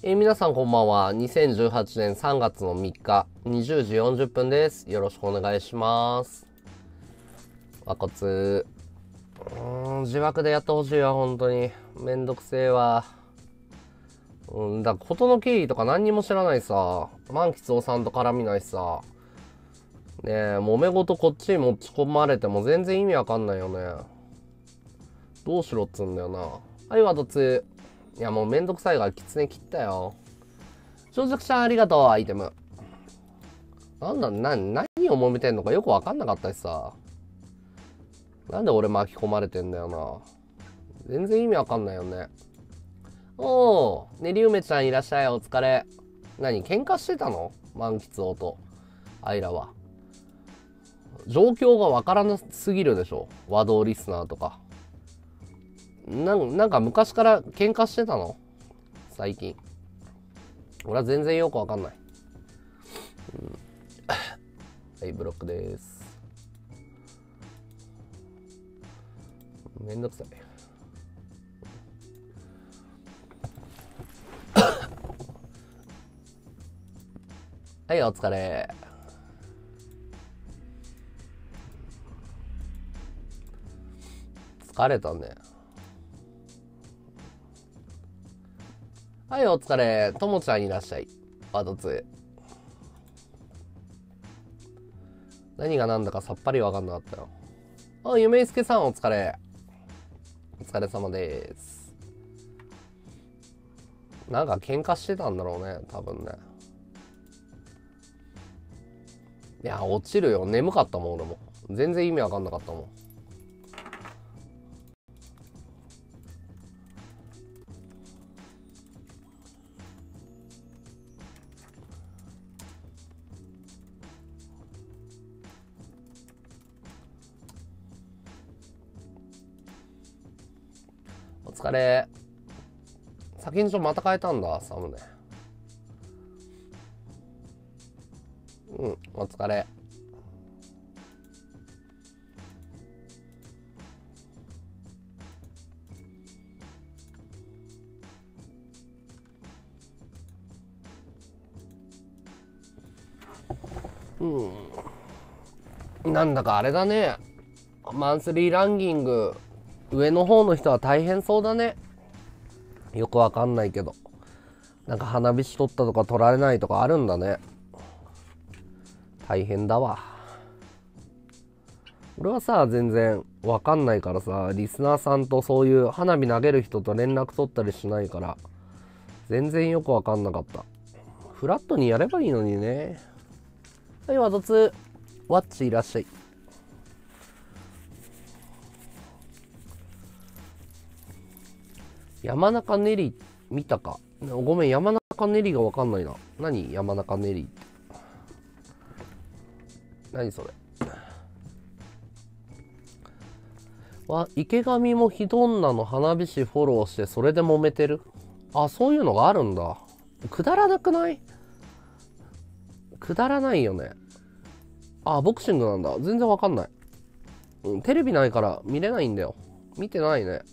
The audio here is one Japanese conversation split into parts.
皆さんこんばんは。2018年3月の3日、20時40分です。よろしくお願いします。和骨。自爆でやってほしいわ、本当に。めんどくせえわ。だから事の経緯とか何にも知らないさ。万吉夫さんと絡みないしさ。ねえ、揉め事こっちに持ち込まれても全然意味わかんないよね。どうしろっつうんだよな。はい、和骨。いや、もうめんどくさいから狐切ったよ。正直ちゃんありがとう、アイテム。何を揉めてんのかよくわかんなかったしさ。なんで俺巻き込まれてんだよな。全然意味わかんないよね。おー、ねりうめちゃんいらっしゃい、お疲れ。何、喧嘩してたの？満喫王とアイラは。状況がわからなすぎるでしょ。和道リスナーとか。なんか昔から喧嘩してたの？最近。俺は全然よくわかんない。はい、ブロックです。めんどくさい。はい、お疲れ。疲れたね。はい、お疲れ。ともちゃんいらっしゃい。ワード2。何が何だかさっぱりわかんなかったよ。あ、ゆめいすけさんお疲れ。お疲れ様です。なんか喧嘩してたんだろうね、多分ね。いや、落ちるよ。眠かったもん、俺も。全然意味わかんなかったもん。お疲れ。先にまた変えたんだ、サムネ。お疲れ。なんだかあれだね。マンスリーランキング、上の方の人は大変そうだね。よくわかんないけど。なんか花火師取ったとか取られないとかあるんだね。大変だわ。俺はさ、全然わかんないからさ、リスナーさんとそういう花火投げる人と連絡取ったりしないから、全然よくわかんなかった。フラットにやればいいのにね。はい、ワドツ、ワッチいらっしゃい。山中ネリ見たか？ごめん、山中ネリがわかんないな。何山中ネリって。何それ。池上もひどんなの花火師フォローしてそれで揉めてる。あ、そういうのがあるんだ。くだらなくない？くだらないよね。あ、ボクシングなんだ。全然わかんない。テレビないから見れないんだよ。見てないね。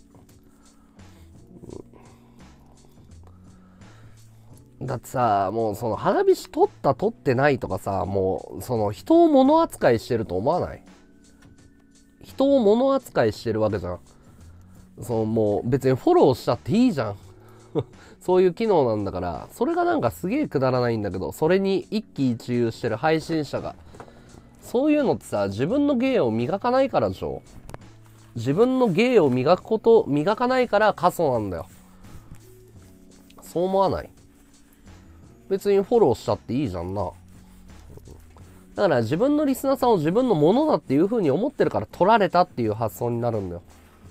だってさ、もうその花火師撮った撮ってないとかさ、もうその人を物扱いしてると思わない？人を物扱いしてるわけじゃん。そのもう別にフォローしちゃっていいじゃん。そういう機能なんだから、それがなんかすげえくだらないんだけど、それに一喜一憂してる配信者が。そういうのってさ、自分の芸を磨かないからでしょ。自分の芸を磨かないから過疎なんだよ。そう思わない？別にフォローしちゃっていいじゃんな。だから自分のリスナーさんを自分のものだっていう風に思ってるから取られたっていう発想になるんだよ。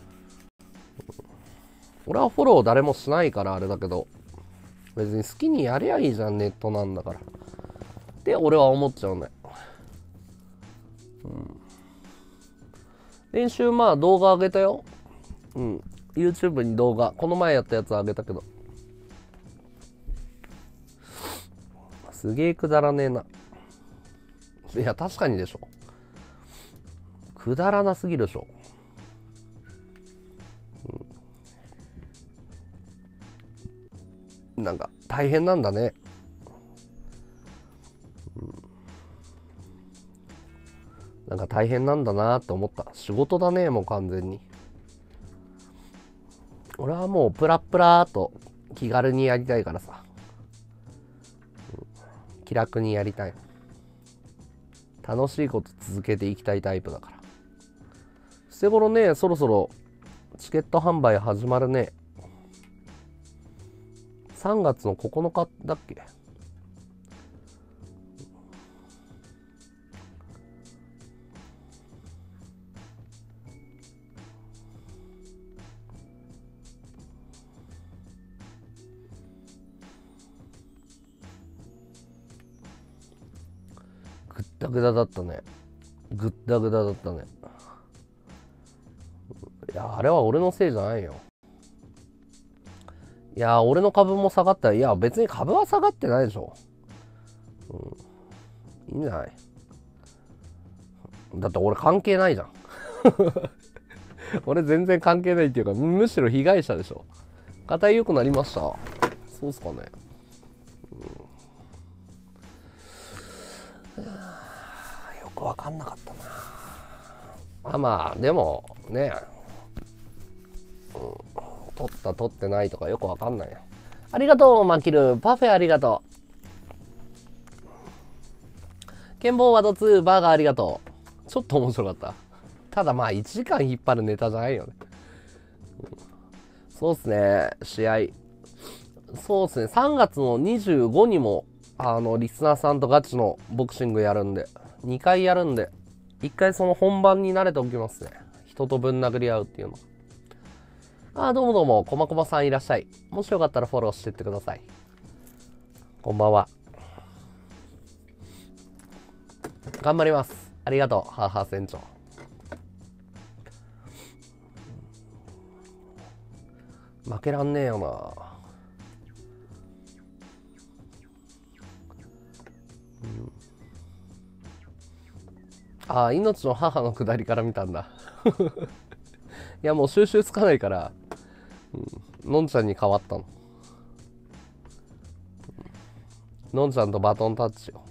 俺はフォロー誰もしないからあれだけど、別に好きにやりゃいいじゃん、ネットなんだから。って俺は思っちゃうね。練習まあ動画上げたよ。YouTube に動画、この前やったやつ上げたけど。すげえくだらねえな。いや、確かにでしょ。くだらなすぎるでしょ。なんか大変なんだね。なんか大変なんだなって思った。仕事だね、もう完全に。俺はもうプラップラーと気軽にやりたいからさ、気楽にやりたい。楽しいこと続けていきたいタイプだから。捨て頃ね、そろそろチケット販売始まるね。3月の9日だっけ。ぐったぐだだったね。ぐったぐだだったね。いや、あれは俺のせいじゃないよ。いや、俺の株も下がった。いや、別に株は下がってないでしょ。いいんじゃない。だって俺関係ないじゃん。俺全然関係ないっていうか、むしろ被害者でしょ。硬い良くなりました。そうっすかね。よくわかんなかったな。まあでもね、取った取ってないとかよくわかんないよ。ありがとうマキル、パフェありがとう。ケンボーワード2バーガーありがとう。ちょっと面白かった。ただまあ1時間引っ張るネタじゃないよね。そうっすね、試合。そうっすね、3月の25にもリスナーさんとガチのボクシングやるんで、2回やるんで、1回その本番に慣れておきますね。人とぶん殴り合うっていうの。どうもどうも、こまこまさんいらっしゃい。もしよかったらフォローしてってください。こんばんは。頑張ります。ありがとう、母船長。負けらんねえよな。命の母の下りから見たんだ。いやもう収集つかないから、のんちゃんに変わったの。のんちゃんとバトンタッチよ。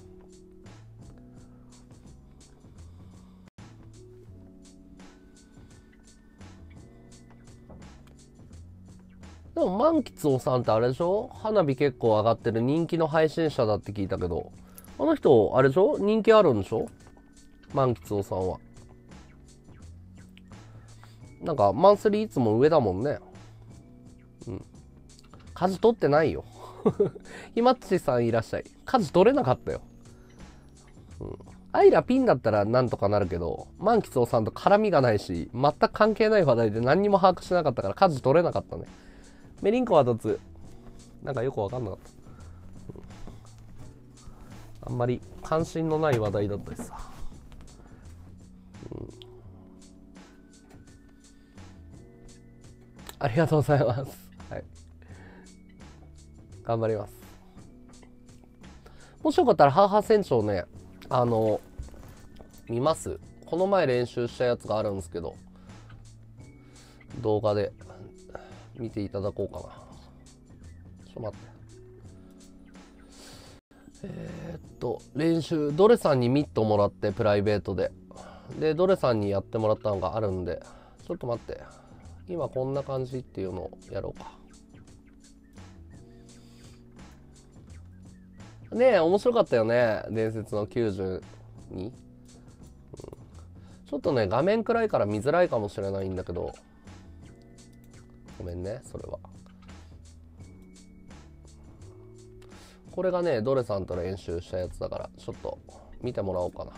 でも満吉おさんってあれでしょ、花火結構上がってる人気の配信者だって聞いたけど、あの人あれでしょ、人気あるんでしょ、満吉おさんは。なんかマンスリーいつも上だもんね。舵取ってないよ。ひまっちさんいらっしゃい。舵取れなかったよ。アイラピンだったらなんとかなるけど、満吉おさんと絡みがないし、全く関係ない話題で何にも把握しなかったから舵取れなかったね。メリンコはどつ、なんかよくわかんなかった。あんまり関心のない話題だったしさ。ありがとうございます。はい。頑張ります。もしよかったら、ハーハー船長ね、見ます。この前練習したやつがあるんですけど、動画で見ていただこうかな。ちょっと待って。練習、ドレさんにミットもらって、プライベートで。で、ドレさんにやってもらったのがあるんで、ちょっと待って。今こんな感じっていうのをやろうか。ねえ、面白かったよね。伝説の92。ちょっとね、画面暗いから見づらいかもしれないんだけど、ごめんね、それは。これがね、ドレさんと練習したやつだから、ちょっと見てもらおうかな。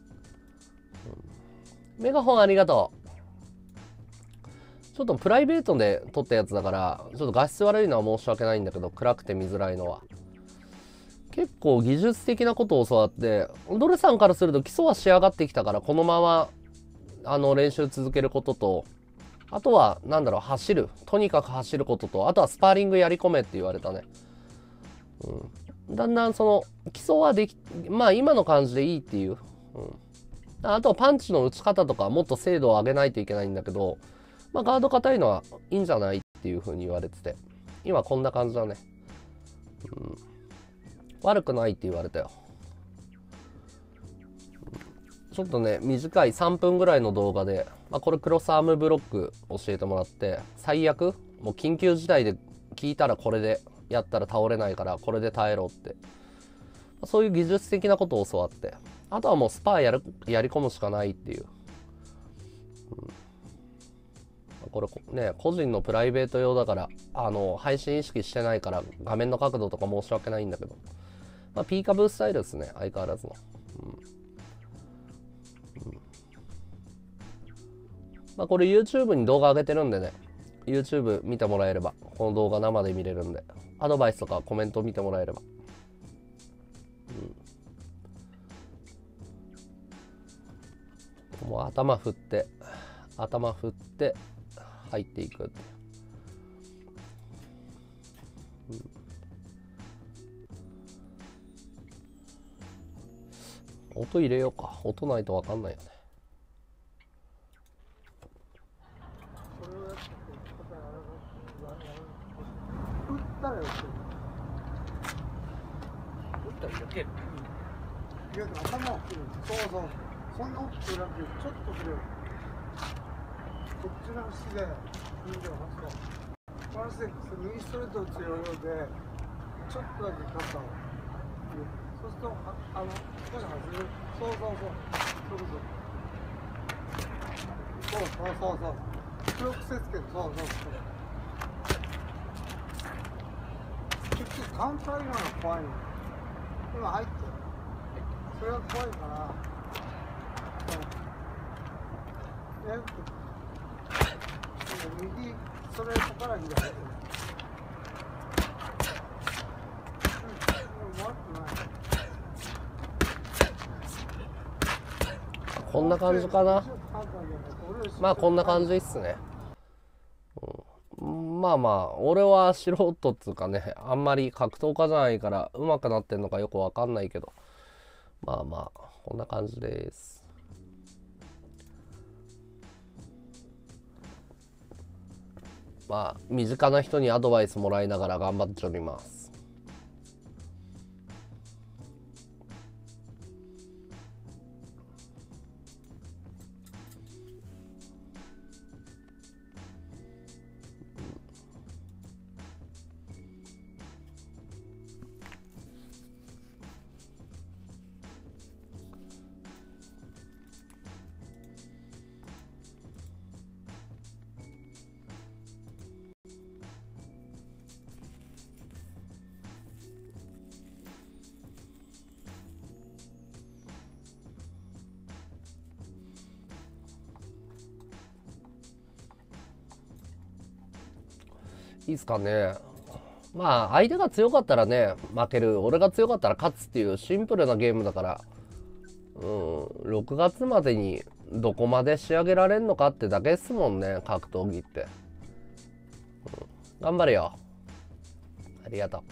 メガホンありがとう。ちょっとプライベートで撮ったやつだから、ちょっと画質悪いのは申し訳ないんだけど、暗くて見づらいのは。結構技術的なことを教わって、ドレさんからすると基礎は仕上がってきたから、このまま、練習続けることと、あとは、走る。とにかく走ることと、あとはスパーリングやり込めって言われたね。だんだんその、基礎はまあ今の感じでいいっていう。あとはパンチの打ち方とかもっと精度を上げないといけないんだけど、まあガード硬いのはいいんじゃないっていう風に言われてて、今こんな感じだね。 悪くないって言われたよ。ちょっとね、短い3分ぐらいの動画で、これクロスアームブロック教えてもらって、最悪もう緊急事態で聞いたらこれでやったら倒れないからこれで耐えろって、そういう技術的なことを教わって、あとはもうスパーやり込むしかないっていう、これね個人のプライベート用だから配信意識してないから画面の角度とか申し訳ないんだけど、ピーカブースタイルですね、相変わらずの。これ YouTube に動画上げてるんでね、 YouTube 見てもらえればこの動画生で見れるんで、アドバイスとかコメント見てもらえれば、もう頭振って入っていくって、音入れようか。音ないと分かんないよね。 打ったら避ける。頭を振る。そうそう。そんな大きくなくてちょっと振る。こっちの足でワンステップ右ストレート打つようでちょっとだけ肩を。そうすると少し外れる。そうそう。それを癖つける。そう。結局カウンター今の怖いの。今入ってる。それが怖いから。右ストレートから左入ってる。 こんな感じかな。こんな感じっすね。俺は素人っつうかね、あんまり格闘家じゃないから上手くなってんのかよくわかんないけど、こんな感じです。身近な人にアドバイスもらいながら頑張っております。いいっすかね。相手が強かったらね負ける、俺が強かったら勝つっていうシンプルなゲームだから、6月までにどこまで仕上げられんのかってだけですもんね、格闘技って。頑張れよ。ありがとう。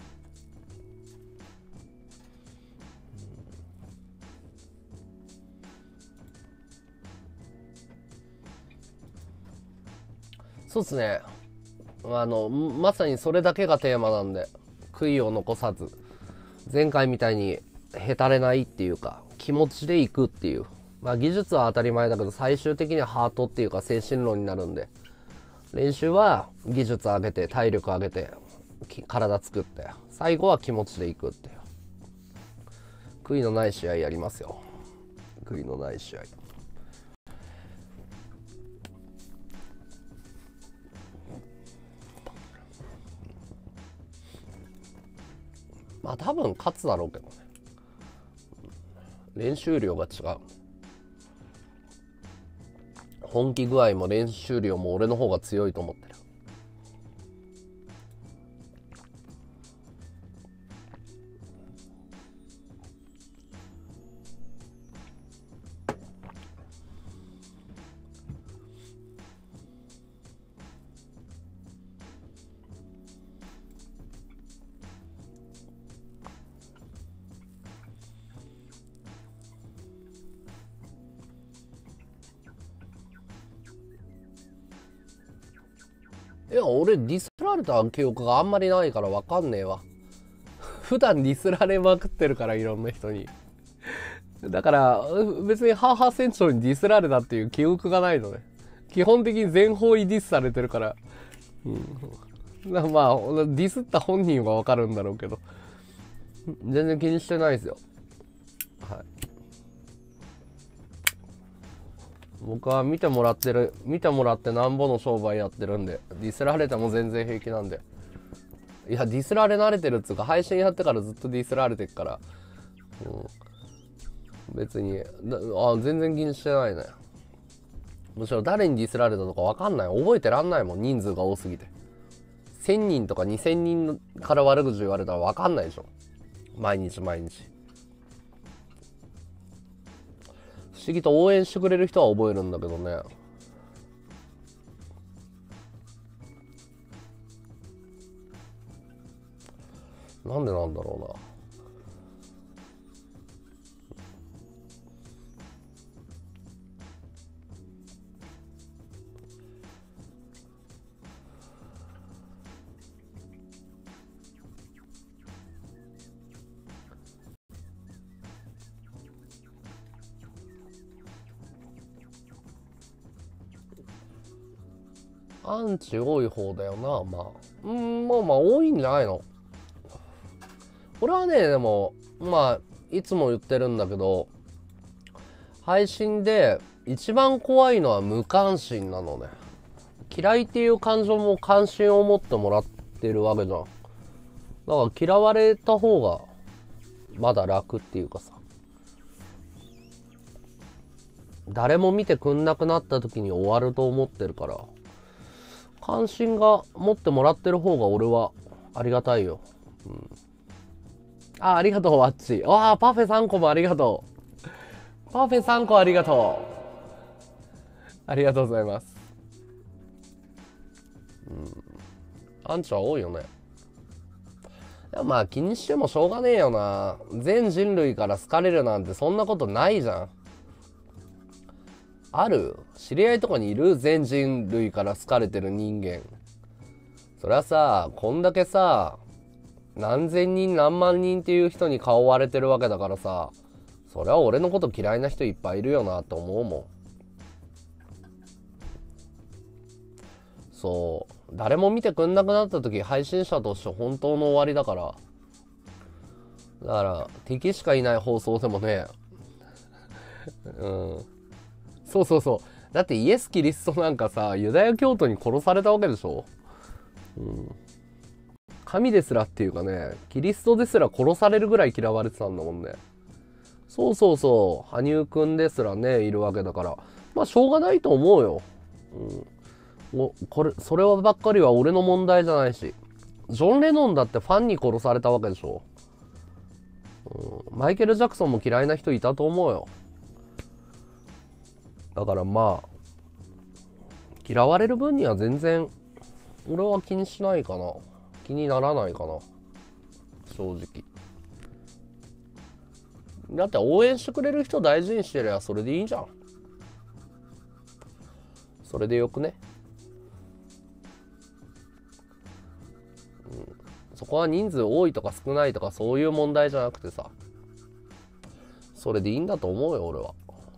そうっすね。まさにそれだけがテーマなんで、悔いを残さず、前回みたいにへたれないっていうか、気持ちでいくっていう。技術は当たり前だけど、最終的にはハートっていうか精神論になるんで、練習は技術上げて、体力上げて、体作って、最後は気持ちでいくっていう。悔いのない試合やりますよ。悔いのない試合。多分勝つだろうけどね。練習量が違う。本気具合も練習量も俺の方が強いと思ってる。いや、俺ディスられた記憶があんまりないから分かんねえわ。 普段ディスられまくってるから、いろんな人に。だから別にハーハー船長にディスられたっていう記憶がないのね。基本的に全方位ディスされてるから、まあディスった本人はわかるんだろうけど、全然気にしてないですよ。はい。僕は見てもらってなんぼの商売やってるんで、ディスられても全然平気なんで。いや、ディスられ慣れてるっつうか、配信やってからずっとディスられてっから、別に全然気にしてないね。むしろ誰にディスられたとか分かんない。覚えてらんないもん、人数が多すぎて。1000人とか2000人から悪口言われたら分かんないでしょ、毎日毎日。不思議と応援してくれる人は覚えるんだけどね。なんでなんだろうな。アンチ多い方だよな。まあ多いんじゃないの。俺はね、でもいつも言ってるんだけど、配信で一番怖いのは無関心なのね。嫌いっていう感情も関心を持ってもらってるわけじゃん。だから嫌われた方がまだ楽っていうかさ、誰も見てくんなくなった時に終わると思ってるから、関心が持ってもらってる方が俺はありがたいよ。ありがとう、あっち。パフェ3個もありがとう。パフェ3個ありがとう。ありがとうございます。アンチは多いよね。まあ気にしてもしょうがねえよな。全人類から好かれるなんてそんなことないじゃん。ある？知り合いとかにいる？全人類から好かれてる人間。そりゃさ、こんだけさ、何千人何万人っていう人に顔割れてるわけだからさ、そりゃ俺のこと嫌いな人いっぱいいるよなって思うもん。そう、誰も見てくんなくなった時、配信者として本当の終わりだから。だから敵しかいない放送でもね、そうだってイエス・キリストなんかさ、ユダヤ教徒に殺されたわけでしょ。神ですらっていうかね、キリストですら殺されるぐらい嫌われてたんだもんね。そう、羽生くんですらね、いるわけだから、まあしょうがないと思うよ。そればっかりは俺の問題じゃないし、ジョン・レノンだってファンに殺されたわけでしょ。マイケル・ジャクソンも嫌いな人いたと思うよ。だから嫌われる分には全然俺は気にしないかな。気にならないかな、正直。だって応援してくれる人大事にしてりゃそれでいいじゃん。それでよくね。そこは人数多いとか少ないとかそういう問題じゃなくてさ、それでいいんだと思うよ、俺は。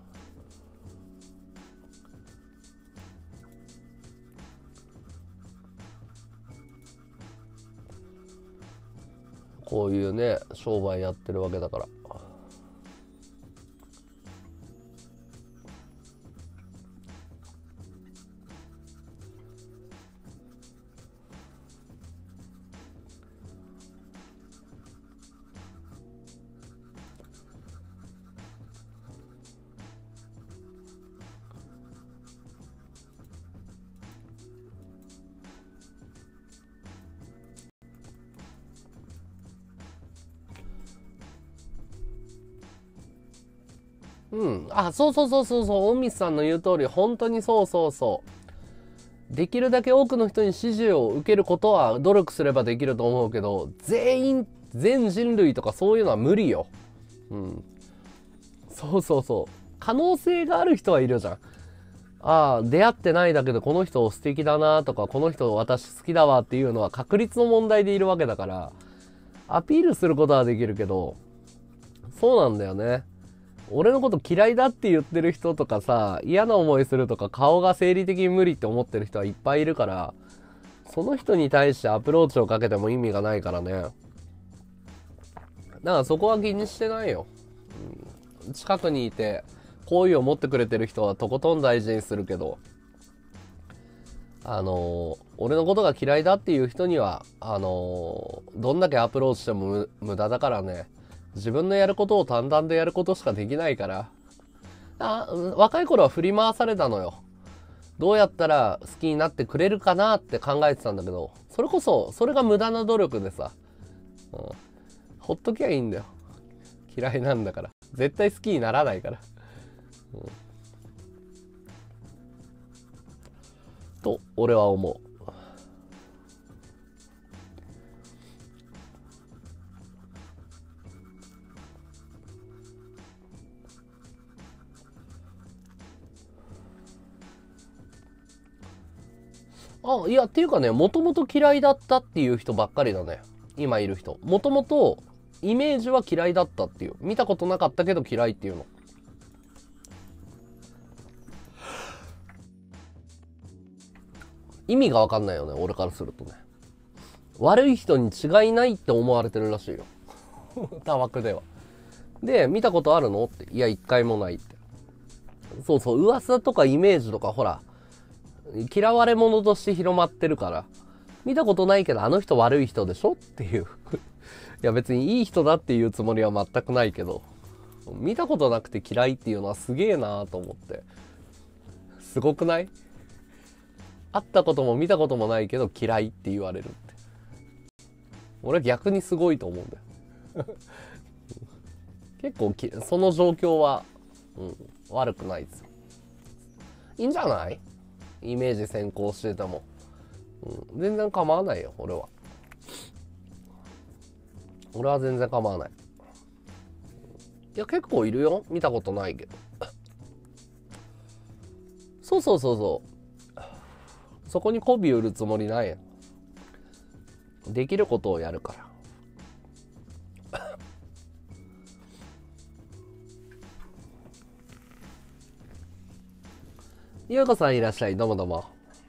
こういうね、商売やってるわけだから。そう、大水さんの言う通り、本当にそう。できるだけ多くの人に支持を受けることは努力すればできると思うけど、全人類とかそういうのは無理よ。そう。可能性がある人はいるじゃん。出会ってないだけどこの人素敵だなとか、この人私好きだわっていうのは確率の問題でいるわけだから、 アピールすることはできるけど、そうなんだよね。俺のこと嫌いだって言ってる人とかさ、嫌な思いするとか、顔が生理的に無理って思ってる人はいっぱいいるから、その人に対してアプローチをかけても意味がないからね。だからそこは気にしてないよ。近くにいて好意を持ってくれてる人はとことん大事にするけど、俺のことが嫌いだっていう人にはどんだけアプローチしても無駄だからね。自分のやることを淡々とやることしかできないから。若い頃は振り回されたのよ。どうやったら好きになってくれるかなって考えてたんだけど、それが無駄な努力でさ、ほっときゃいいんだよ。嫌いなんだから。絶対好きにならないから。と、俺は思う。いや、っていうかね、もともと嫌いだったっていう人ばっかりだね。今いる人。もともと、イメージは嫌いだったっていう。見たことなかったけど嫌いっていうの。意味がわかんないよね、俺からするとね。悪い人に違いないって思われてるらしいよ。たわくでは。で、見たことあるのって。いや、一回もないって。そうそう、噂とかイメージとか、ほら、嫌われ者として広まってるから、見たことないけどあの人悪い人でしょっていう。いや別にいい人だっていうつもりは全くないけど、見たことなくて嫌いっていうのはすげえなと思って。すごくない？会ったことも見たこともないけど嫌いって言われるって。俺は逆にすごいと思うんだよ。結構その状況は、悪くないですよ。いいんじゃない？イメージ先行してても、全然構わないよ。俺は全然構わない。いや結構いるよ、見たことないけど。そうそこに媚び売るつもりないよ。できることをやるから。ゆうこさんいらっしゃい。どうもどうも。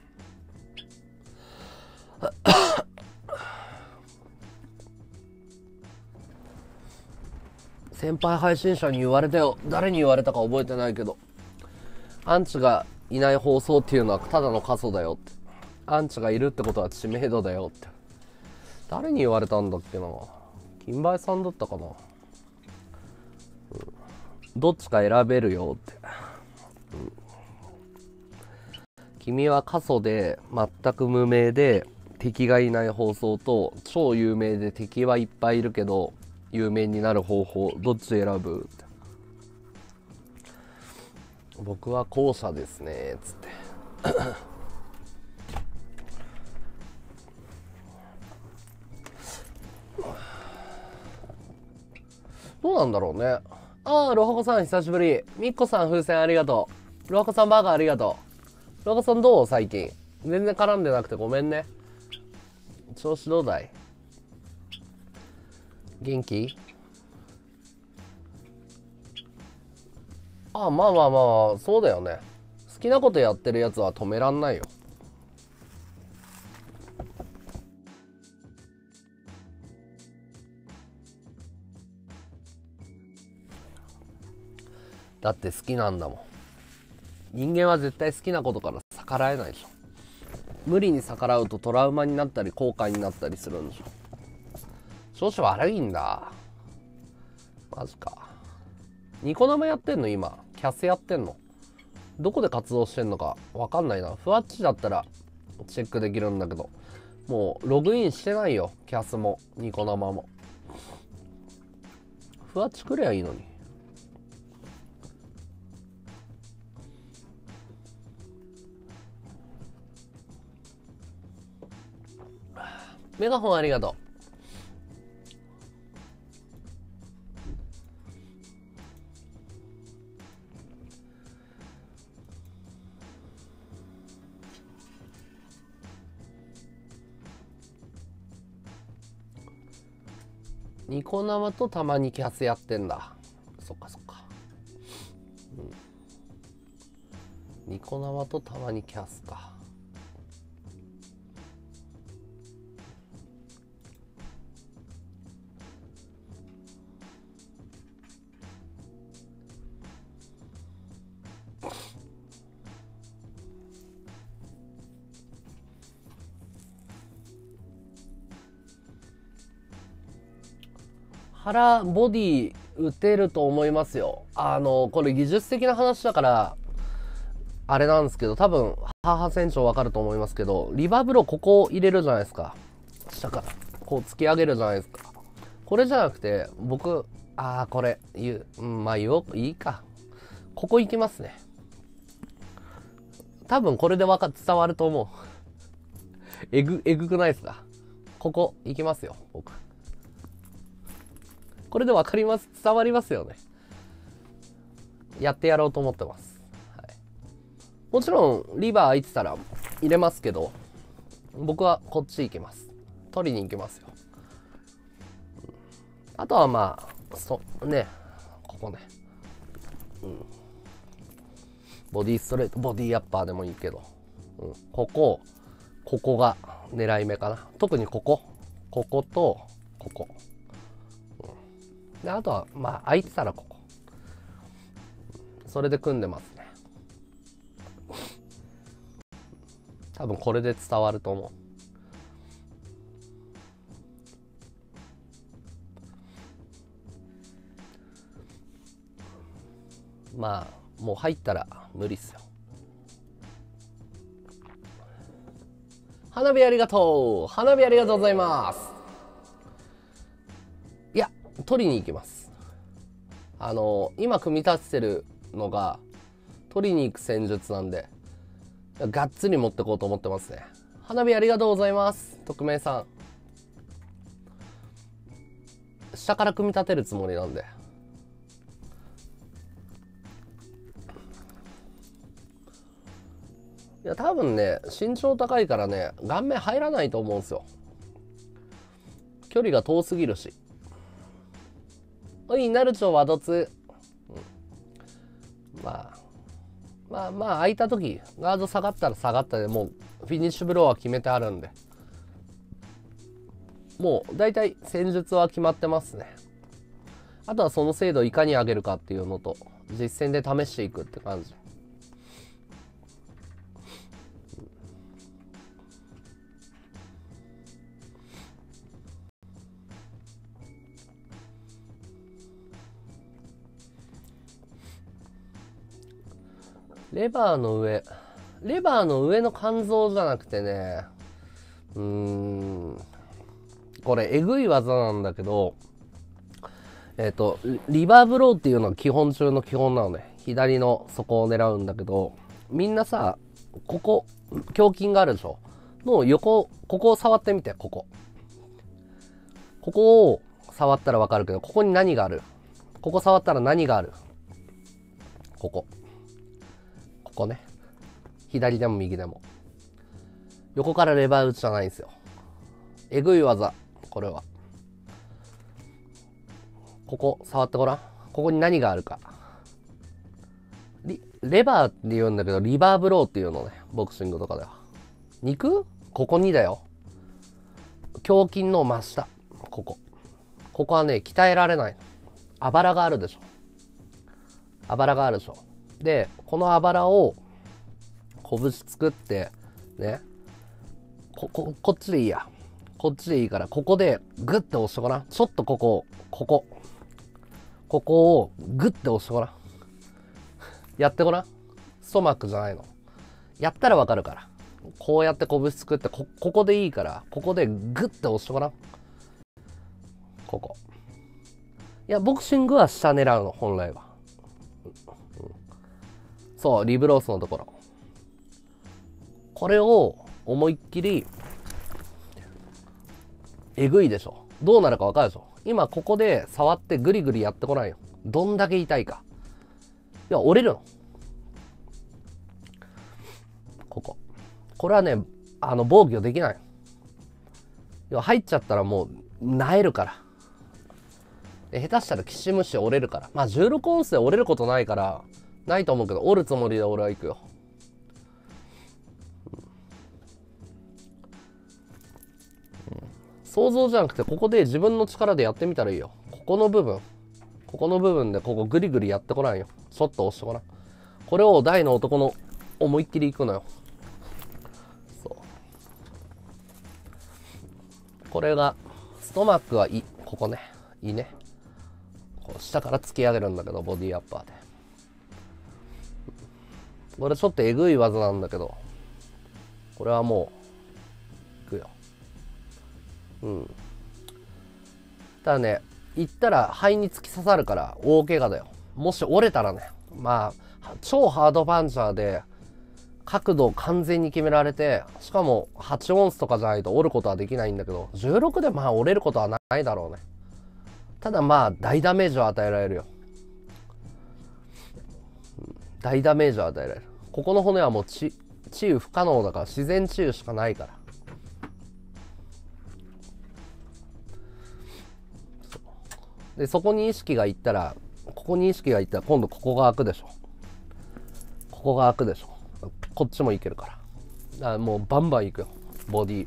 先輩配信者に言われたよ。誰に言われたか覚えてないけど、アンチがいない放送っていうのはただの過疎だよって。アンチがいるってことは知名度だよって。誰に言われたんだっけな。金梅さんだったかな。どっちか選べるよって。君は過疎で全く無名で敵がいない放送と、超有名で敵はいっぱいいるけど有名になる方法、どっち選ぶって。僕は後者ですねつってどうなんだろうね。ロハコさん久しぶり。ミッコさん風船ありがとう。ロハコさんバーガーありがとう。ロハコさんどう最近。全然絡んでなくてごめんね。調子どうだい？元気？まあそうだよね。好きなことやってるやつは止めらんないよ。だって好きなんだもん。人間は絶対好きなことから逆らえないでしょ。無理に逆らうとトラウマになったり後悔になったりするんでしょ。調子悪いんだ。マジか。ニコ生やってんの今？キャスやってんの？どこで活動してんのかわかんないな。ふわっちだったらチェックできるんだけど、もうログインしてないよ。キャスもニコ生も。ふわっち来りゃいいのに。メガホンありがとう。 ニコ生とたまにキャスやってんだ。そっかそっか。ニコ生とたまにキャスか。腹ボディ打てると思いますよ。これ技術的な話だからあれなんですけど、多分母船長わかると思いますけど、リバブロここ入れるじゃないですか。下からこう突き上げるじゃないですか。これじゃなくて僕これまあいいか。ここ行きますね。多分これで伝わると思う。えぐくないですか。ここ行きますよ僕。これで分かります。伝わりますよね。やってやろうと思ってます。はい、もちろんリバー空いてたら入れますけど、僕はこっち行きます。取りに行きますよ。あとはまあここね、ボディストレート、ボディアッパーでもいいけど、ここが狙い目かな。特にこことここ。であとはまあ空いてたらここ、それで組んでますね。多分これで伝わると思う。まあもう入ったら無理っすよ。花火ありがとう。花火ありがとうございます。いや取りに行きます。今組み立ててるのが取りに行く戦術なんで、がっつり持ってこうと思ってますね。花火ありがとうございます。匿名さん。下から組み立てるつもりなんで。いや多分ね、身長高いからね、顔面入らないと思うんですよ。距離が遠すぎるし。おい、なるちょワドツ。まあ空いた時ガード下がったら下がったで、もうフィニッシュブローは決めてあるんで、もう大体戦術は決まってますね。あとはその精度をいかに上げるかっていうのと、実戦で試していくって感じ。レバーの上の肝臓じゃなくてね、これえぐい技なんだけど、リバーブローっていうのは基本中の基本なのね。左の底を狙うんだけど、みんなさ、ここ胸筋があるでしょの横、ここを触ってみて。ここを触ったらわかるけど、ここに何がある？ここ触ったら何がある？ここね。左でも右でも。横からレバー打ちじゃないんですよ。えぐい技。これは。ここ触ってごらん。ここに何があるか。レバーって言うんだけど、リバーブローっていうのね。ボクシングとかでは。肉？ここにだよ。胸筋の真下。ここはね、鍛えられない。あばらがあるでしょ。で、このあばらを拳作ってね、こっちでいいや。こっちでいいから、ここでグッて押してごらん。ちょっとここをグッて押してごらん。やってごらん。ストマックじゃないの。やったらわかるから。こうやって拳作って、ここでいいから、ここでグッて押してごらん。ここ。いや、ボクシングは下狙うの、本来は。そう、リブロースのところ。これを思いっきり、えぐいでしょ。どうなるかわかるでしょ。今ここで触ってグリグリやってこないよ。どんだけ痛いか。いや、折れるの。これはね、防御できない。いや、入っちゃったらもう、萎えるから。 で下手したらきしむし折れるから。まあ16オンスで折れることないから、ないと思うけど、折るつもりで俺は行くよ。想像じゃなくて、ここで自分の力でやってみたらいいよ。ここの部分でここグリグリやってこないよ。ちょっと押してこない。これを大の男の思いっきりいくのよ。そう。これが、ストマックはいい。ここね。いいね。こう下から突き上げるんだけど、ボディアッパーで。これちょっとえぐい技なんだけど、これはもう、いくよ。うん。ただね、行ったら肺に突き刺さるから大怪我だよ。もし折れたらね、まあ、超ハードパンチャーで、角度を完全に決められて、しかも8オンスとかじゃないと折ることはできないんだけど、16でまあ折れることはないだろうね。ただまあ、大ダメージを与えられるよ。大ダメージを与えられる。ここの骨はもう治癒不可能だから自然治癒しかないから。で、そこに意識がいったら、今度ここが開くでしょ。ここが開くでしょ。こっちもいけるから。だからもうバンバンいくよ。ボディ。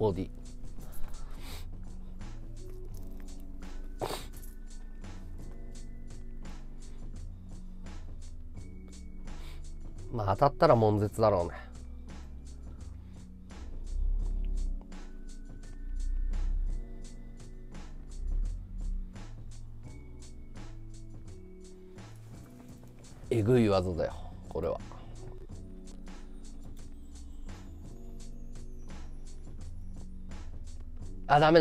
まあ当たったら悶絶だろうね。えぐい技だよ、これは。あ、ダメ。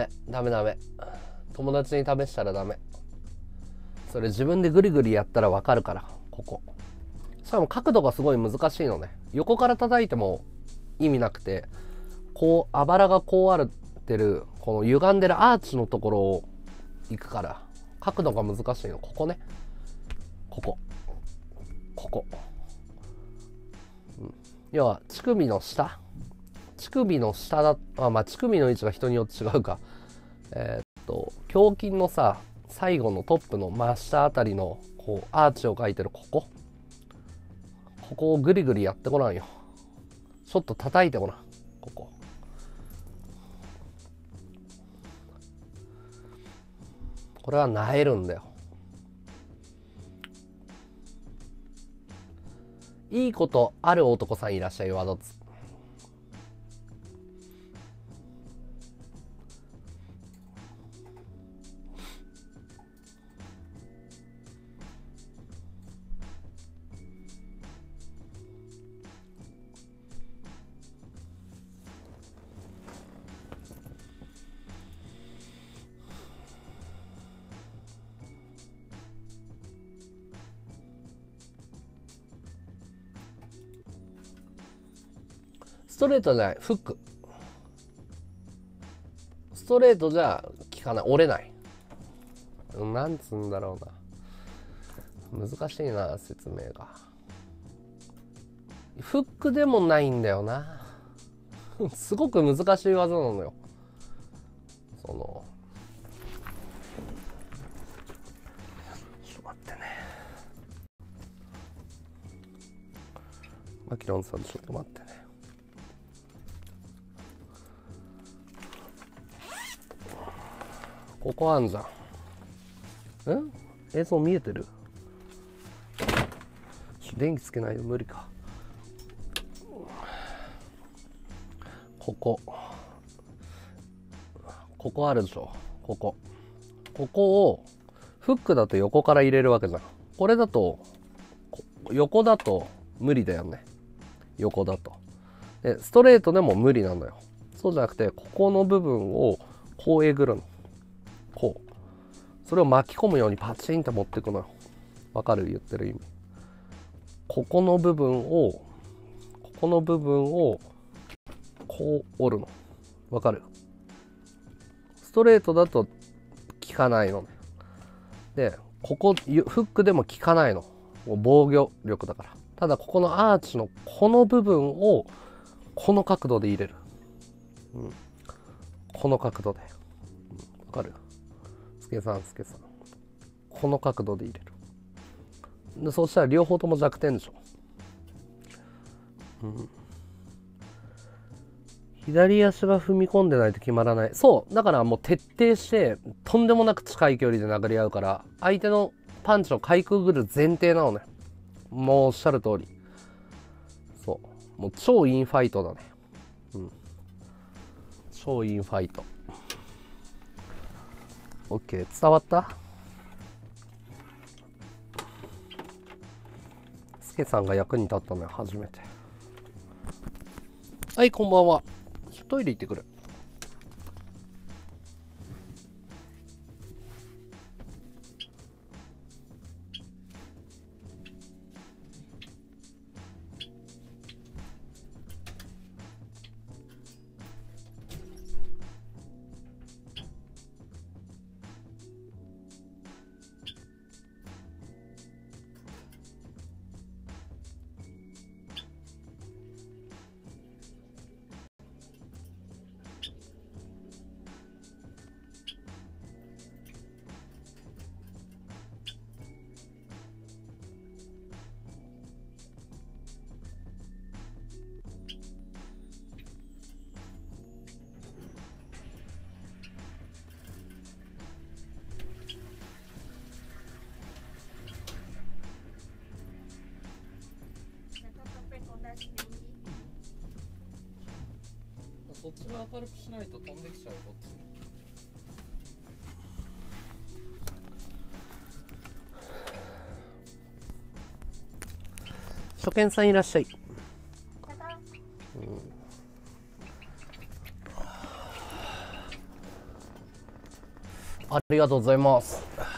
友達に試したらダメ。それ自分でグリグリやったらわかるから、ここ。しかも角度がすごい難しいのね。横から叩いても意味なくて、こう、あばらがこうあるってる、この歪んでるアーチのところを行くから、角度が難しいの。ここね。ここ。要は、乳首の下だ、まあ、乳首の位置が人によって違うか。胸筋のさ、最後のトップの真下あたりの、こう、アーチを描いてるここをグリグリやってごらんよ。ちょっと叩いてごらん。ここ。これは萎えるんだよ。いいことある男さんいらっしゃい、ワドツ。ストレートじゃない、フック。ストレートじゃ効かない、折れない。なんつうんだろうな。難しいな、説明が。フックでもないんだよな。すごく難しい技なのよ。ちょっと待ってね。マキロンさん、ちょっと待ってね。ここあんじゃん。映像見えてる？電気つけないと無理か。ここあるでしょ。ここをフックだと横から入れるわけじゃん。これだと横だと無理だよね。横だと。でストレートでも無理なんだよ。そうじゃなくて、ここの部分をこうえぐるの。こう。それを巻き込むようにパチンって持っていくのよ。わかる？言ってる意味。ここの部分をこう折るの。わかる？ストレートだと効かないのね。で、フックでも効かないの。もう防御力だから。ただここのアーチのこの部分をこの角度で入れる。この角度で。わかる？スケさん。 この角度で入れる。でそうしたら両方とも弱点でしょ。左足が踏み込んでないと決まらない。そうだからもう徹底してとんでもなく近い距離で殴り合うから、相手のパンチをかいくぐる前提なのね。もうおっしゃる通り。そうもう超インファイトだね。超インファイト。 OK 伝わった？スケさんが役に立ったのよ初めて。はいこんばんは。トイレ行ってくる。そっちが明るくしないと飛んできちゃう。こっち初見さんいらっしゃい。ありがとうございます。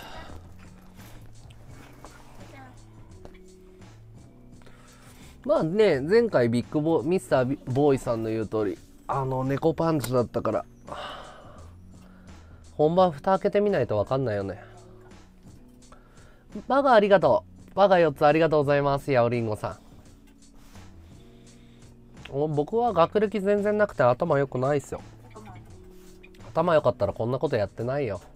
まあね、前回ミスターボーイさんの言う通り、猫パンチだったから、本番蓋開けてみないと分かんないよね。バガありがとう。バガ4つありがとうございます。ヤオリンゴさん。僕は学歴全然なくて頭良くないっすよ。頭良かったらこんなことやってないよ。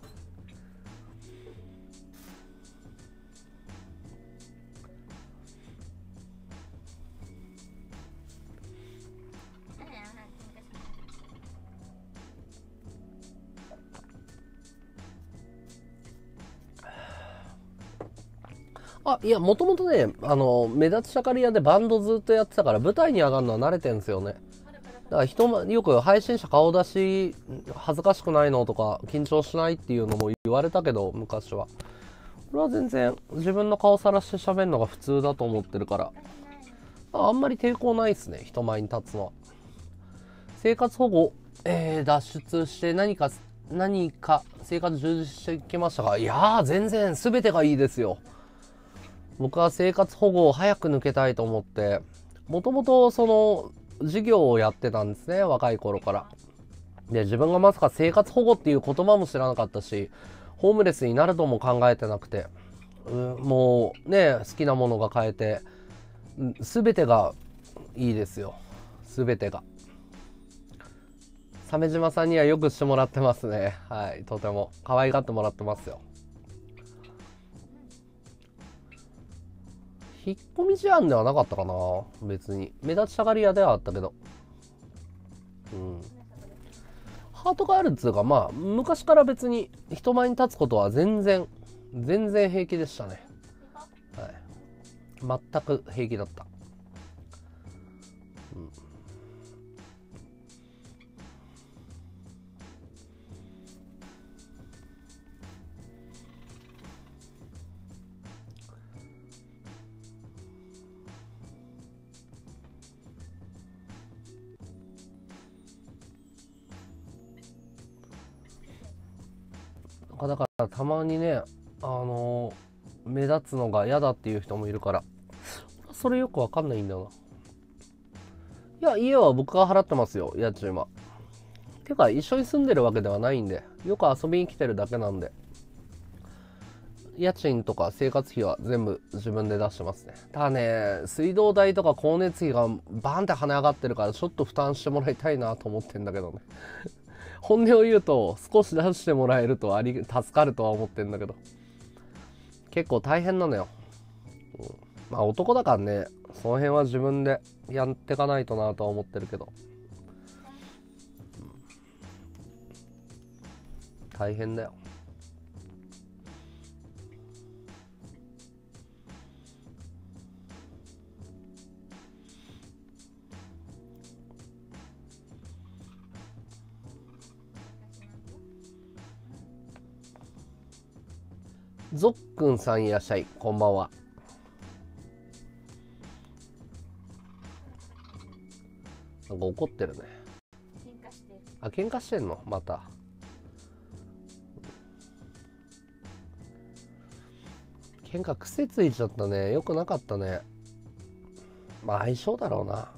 あ、いや、もともとね、目立ちたがり屋でバンドずっとやってたから、舞台に上がるのは慣れてるんですよね。だからよく配信者顔出し、恥ずかしくないのとか、緊張しないっていうのも言われたけど、昔は。俺は全然、自分の顔さらして喋るのが普通だと思ってるから、あんまり抵抗ないですね、人前に立つのは。生活保護、脱出して何か生活充実してきましたが、いやー、全然全てがいいですよ。僕は生活保護を早く抜けたいと思って、もともとその授業をやってたんですね、若い頃から。で、自分がまさか生活保護っていう言葉も知らなかったし、ホームレスになるとも考えてなくて、もうね、好きなものが買えて、全てがいいですよ。全てが。鮫島さんにはよくしてもらってますね。はい、とても可愛がってもらってますよ。引っ込み思案ではなかったかな、別に。目立ちたがり屋ではあったけど。ハートがあるっつうか、まあ、昔から別に人前に立つことは全然平気でしたね。はい。全く平気だった。だからたまにね、目立つのが嫌だっていう人もいるから、それよくわかんないんだよな。いや、家は僕が払ってますよ、家賃は。てか、一緒に住んでるわけではないんで、よく遊びに来てるだけなんで、家賃とか生活費は全部自分で出してますね。ただね、水道代とか光熱費がバーンって跳ね上がってるから、ちょっと負担してもらいたいなと思ってんだけどね。本音を言うと少し出してもらえると助かるとは思ってんだけど、 結構大変なのよ。まあ男だからね、その辺は自分でやっていかないとなとは思ってるけど、大変だよ。ゾックンさんいらっしゃい、こんばんは。なんか怒ってるね。 喧嘩してる。 あ、喧嘩してんのまた。喧嘩癖ついちゃったね。よくなかったね。まあ相性だろうな。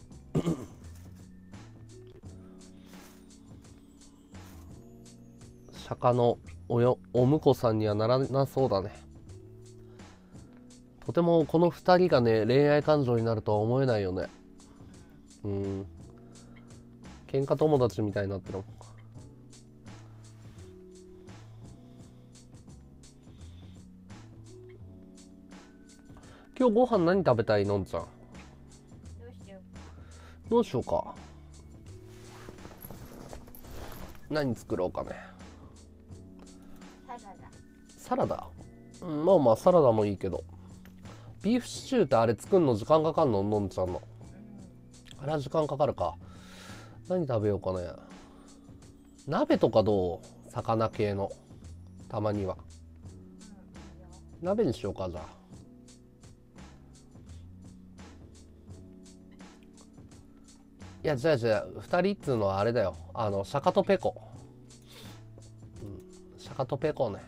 釈迦のお婿さんにはならなそうだね。とてもこの2人がね、恋愛感情になるとは思えないよね。喧嘩友達みたいになってるもん。今日ご飯何食べたいのんちゃん。どうしようか。何作ろうかね。サラダ。まあまあサラダもいいけど、ビーフシチューってあれ作るの時間かかんの？のんちゃんのあれは時間かかるか。何食べようかね。鍋とかどう？魚系のたまには鍋にしようか。じゃあいや、じゃあ2人っつうのはあれだよ。シャカとペコ。シャカとペコね。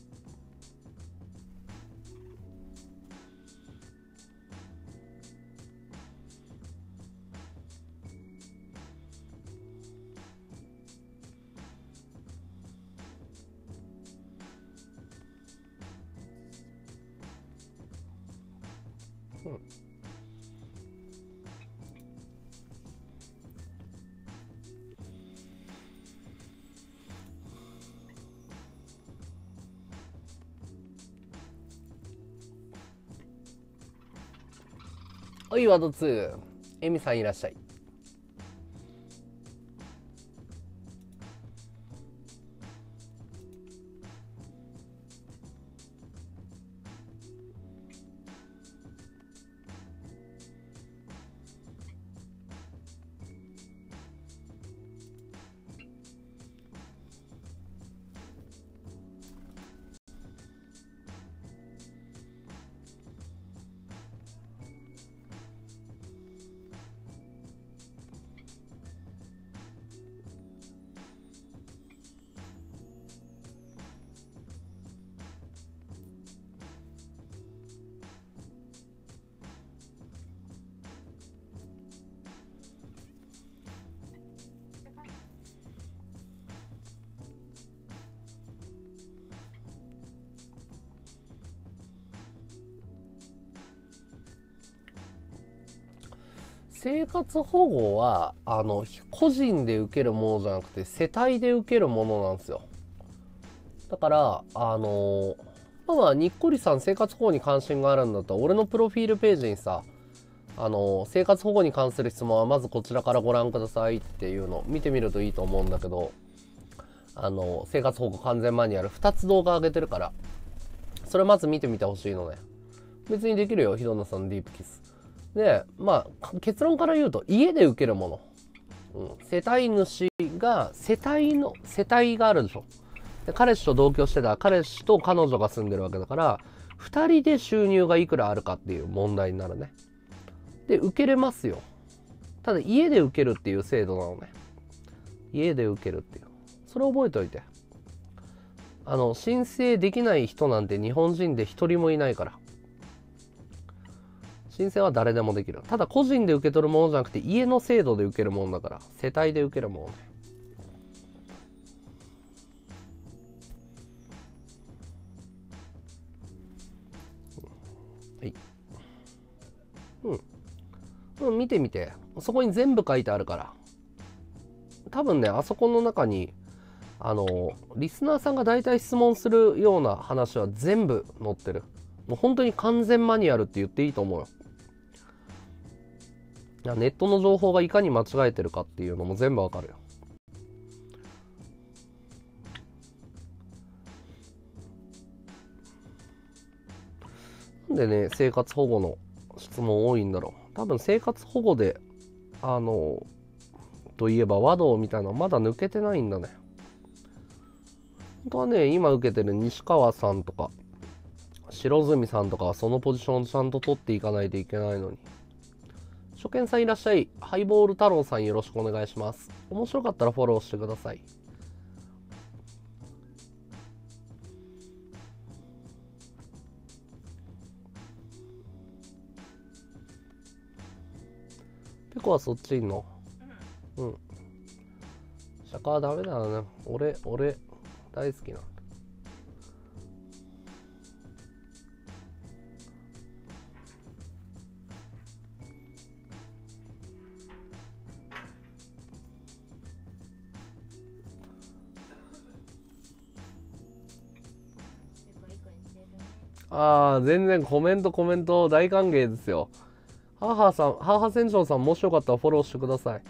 おいワード2、エミさんいらっしゃい。生活保護は個人で受けるものじゃなくて世帯で受けるものなんですよ。だからまあにっこりさん生活保護に関心があるんだったら俺のプロフィールページにさ、生活保護に関する質問はまずこちらからご覧くださいっていうのを見てみるといいと思うんだけど、生活保護完全マニュアル2つ動画上げてるから、それまず見てみてほしいのね。別にできるよ、ひどなさんのディープキスで。まあ結論から言うと家で受けるもの、世帯主が世帯があるでしょ。で彼氏と同居してたら彼氏と彼女が住んでるわけだから、2人で収入がいくらあるかっていう問題になるね。で受けれますよ。ただ家で受けるっていう制度なのね。家で受けるっていう、それ覚えておいて。申請できない人なんて日本人で一人もいないから。申請は誰でもできる。ただ個人で受け取るものじゃなくて家の制度で受けるものだから、世帯で受けるものね。はい。見てみて。そこに全部書いてあるから。多分ね、あそこの中にリスナーさんが大体質問するような話は全部載ってる。 もう本当に完全マニュアルって言っていいと思うよ。いや、ネットの情報がいかに間違えてるかっていうのも全部わかるよ。なんでね、生活保護の質問多いんだろう。多分生活保護で、といえば和道みたいなのまだ抜けてないんだね。本当はね、今受けてる西川さんとか、白住さんとかはそのポジションをちゃんと取っていかないといけないのに。初見さんいらっしゃい。ハイボール太郎さんよろしくお願いします。面白かったらフォローしてください。ペコはそっちいんの？うん。シャカはダメだよね。俺、大好きな。ああ、全然コメント大歓迎ですよ。母船長さんもしよかったらフォローしてください。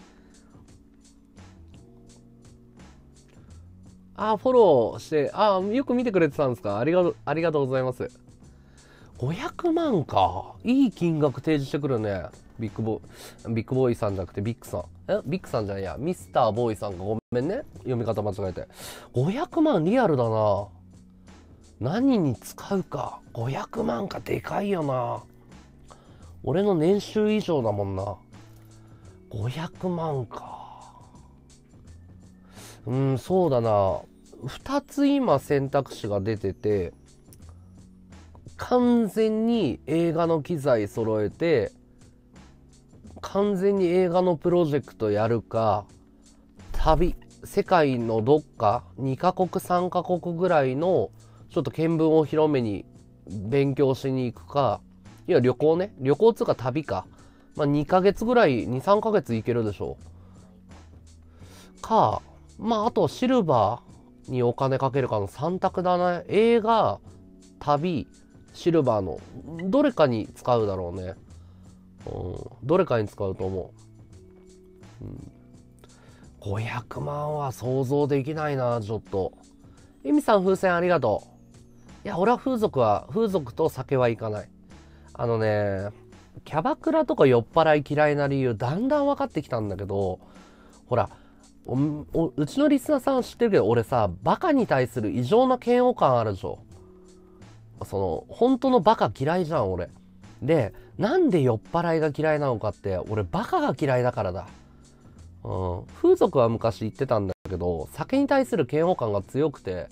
フォローして、よく見てくれてたんですか？ありがとうございます。500万か。いい金額提示してくるね。ビッグボーイさんじゃなくてビッグさん。ビッグさんじゃないや。ミスターボーイさんがごめんね。読み方間違えて。500万リアルだな。何に使うか。500万かでかいよな。俺の年収以上だもんな。500万か。そうだな。2つ今選択肢が出てて、完全に映画の機材揃えて、完全に映画のプロジェクトやるか、世界のどっか2カ国3カ国ぐらいのちょっと見聞を広めに勉強しに行くか、いや旅行ね、旅行つうか旅か、2ヶ月ぐらい、2、3ヶ月行けるでしょうか、あとシルバーにお金かけるかの3択だね。映画、旅、シルバーのどれかに使うだろうね。どれかに使うと思う。500万は想像できないな、ちょっと。エミさん風船ありがとう。いや、俺は風俗と酒はいかない。キャバクラとか酔っ払い嫌いな理由だんだん分かってきたんだけど、ほら、うちのリスナーさんは知ってるけど、俺さ、バカに対する異常な嫌悪感あるでしょ。本当のバカ嫌いじゃん、俺。で、なんで酔っ払いが嫌いなのかって、俺バカが嫌いだからだ。風俗は昔言ってたんだけど、酒に対する嫌悪感が強くて、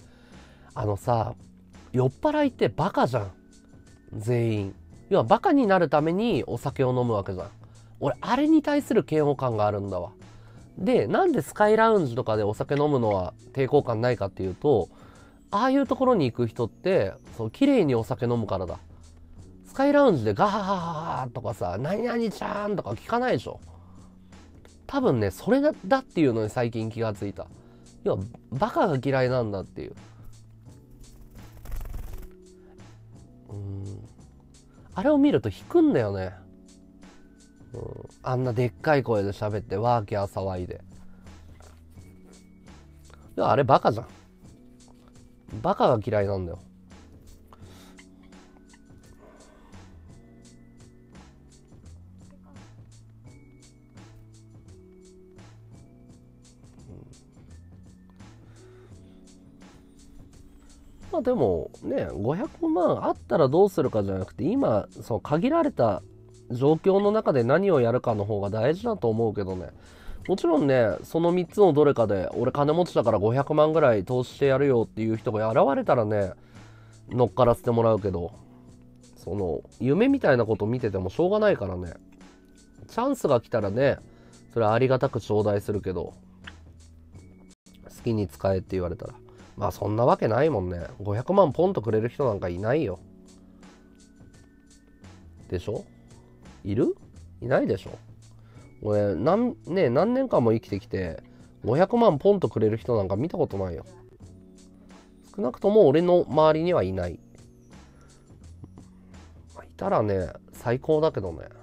酔っ払いってバカじゃん。全員。要はバカになるためにお酒を飲むわけじゃん。俺、あれに対する嫌悪感があるんだわ。で、なんでスカイラウンジとかでお酒飲むのは抵抗感ないかっていうと、ああいうところに行く人って、綺麗にお酒飲むからだ。スカイラウンジでガハハハハとかさ、何々ちゃんとか聞かないでしょ。多分ね、それだっていうのに最近気がついた。要は、バカが嫌いなんだっていう。あれを見ると引くんだよね。あんなでっかい声で喋ってワーキャー騒いで。いや、あれバカじゃん。バカが嫌いなんだよ。でもね、500万あったらどうするかじゃなくて、今限られた状況の中で何をやるかの方が大事だと思うけどね。もちろんね、その3つのどれかで俺金持ちだから500万ぐらい投資してやるよっていう人が現れたらね、乗っからせてもらうけど、夢みたいなこと見ててもしょうがないからね。チャンスが来たらね、それはありがたく頂戴するけど、好きに使えって言われたら、そんなわけないもんね。500万ポンとくれる人なんかいないよ。でしょ？いないでしょ？俺何年間も生きてきて500万ポンとくれる人なんか見たことないよ。少なくとも俺の周りにはいない。 たらね最高だけどね。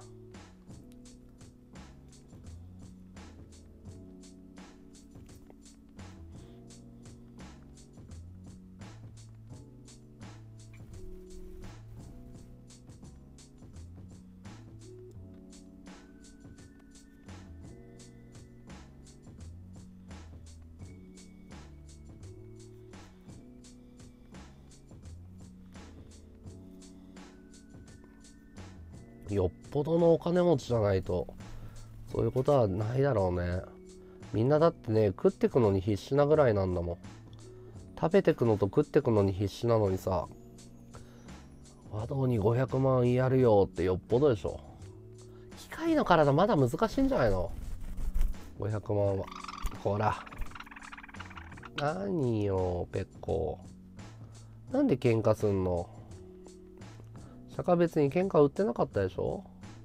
よっぽどのお金持ちじゃないとそういうことはないだろうね。みんなだってね食ってくのに必死なぐらいなんだもん。食べてくのと食ってくのに必死なのにさ、和道に500万やるよってよっぽどでしょ。機械の体まだ難しいんじゃないの500万は。ほら何よペッコ、なんで喧嘩すんの。釈迦別に喧嘩売ってなかったでしょ。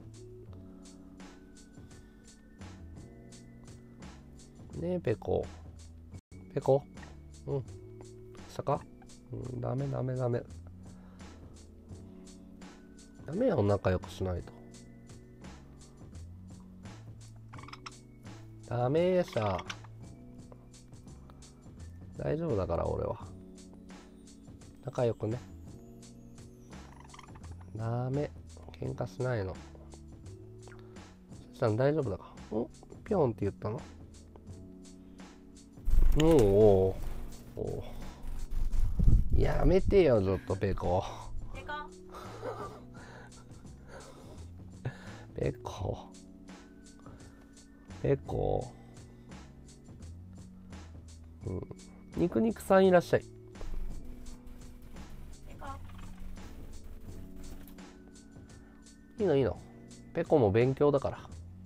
ねえペコペコ、うん釈迦、うん、ダメダメダメダメよ、仲良くしないとダメーしゃ。大丈夫だから俺は仲良くね。ダメ喧嘩しないの。ちゃん大丈夫だから。おピョンって言ったの。おおやめてよちょっとペコペコペコ、うん、肉肉さんいらっしゃい。いいのいいの、ペコも勉強だから。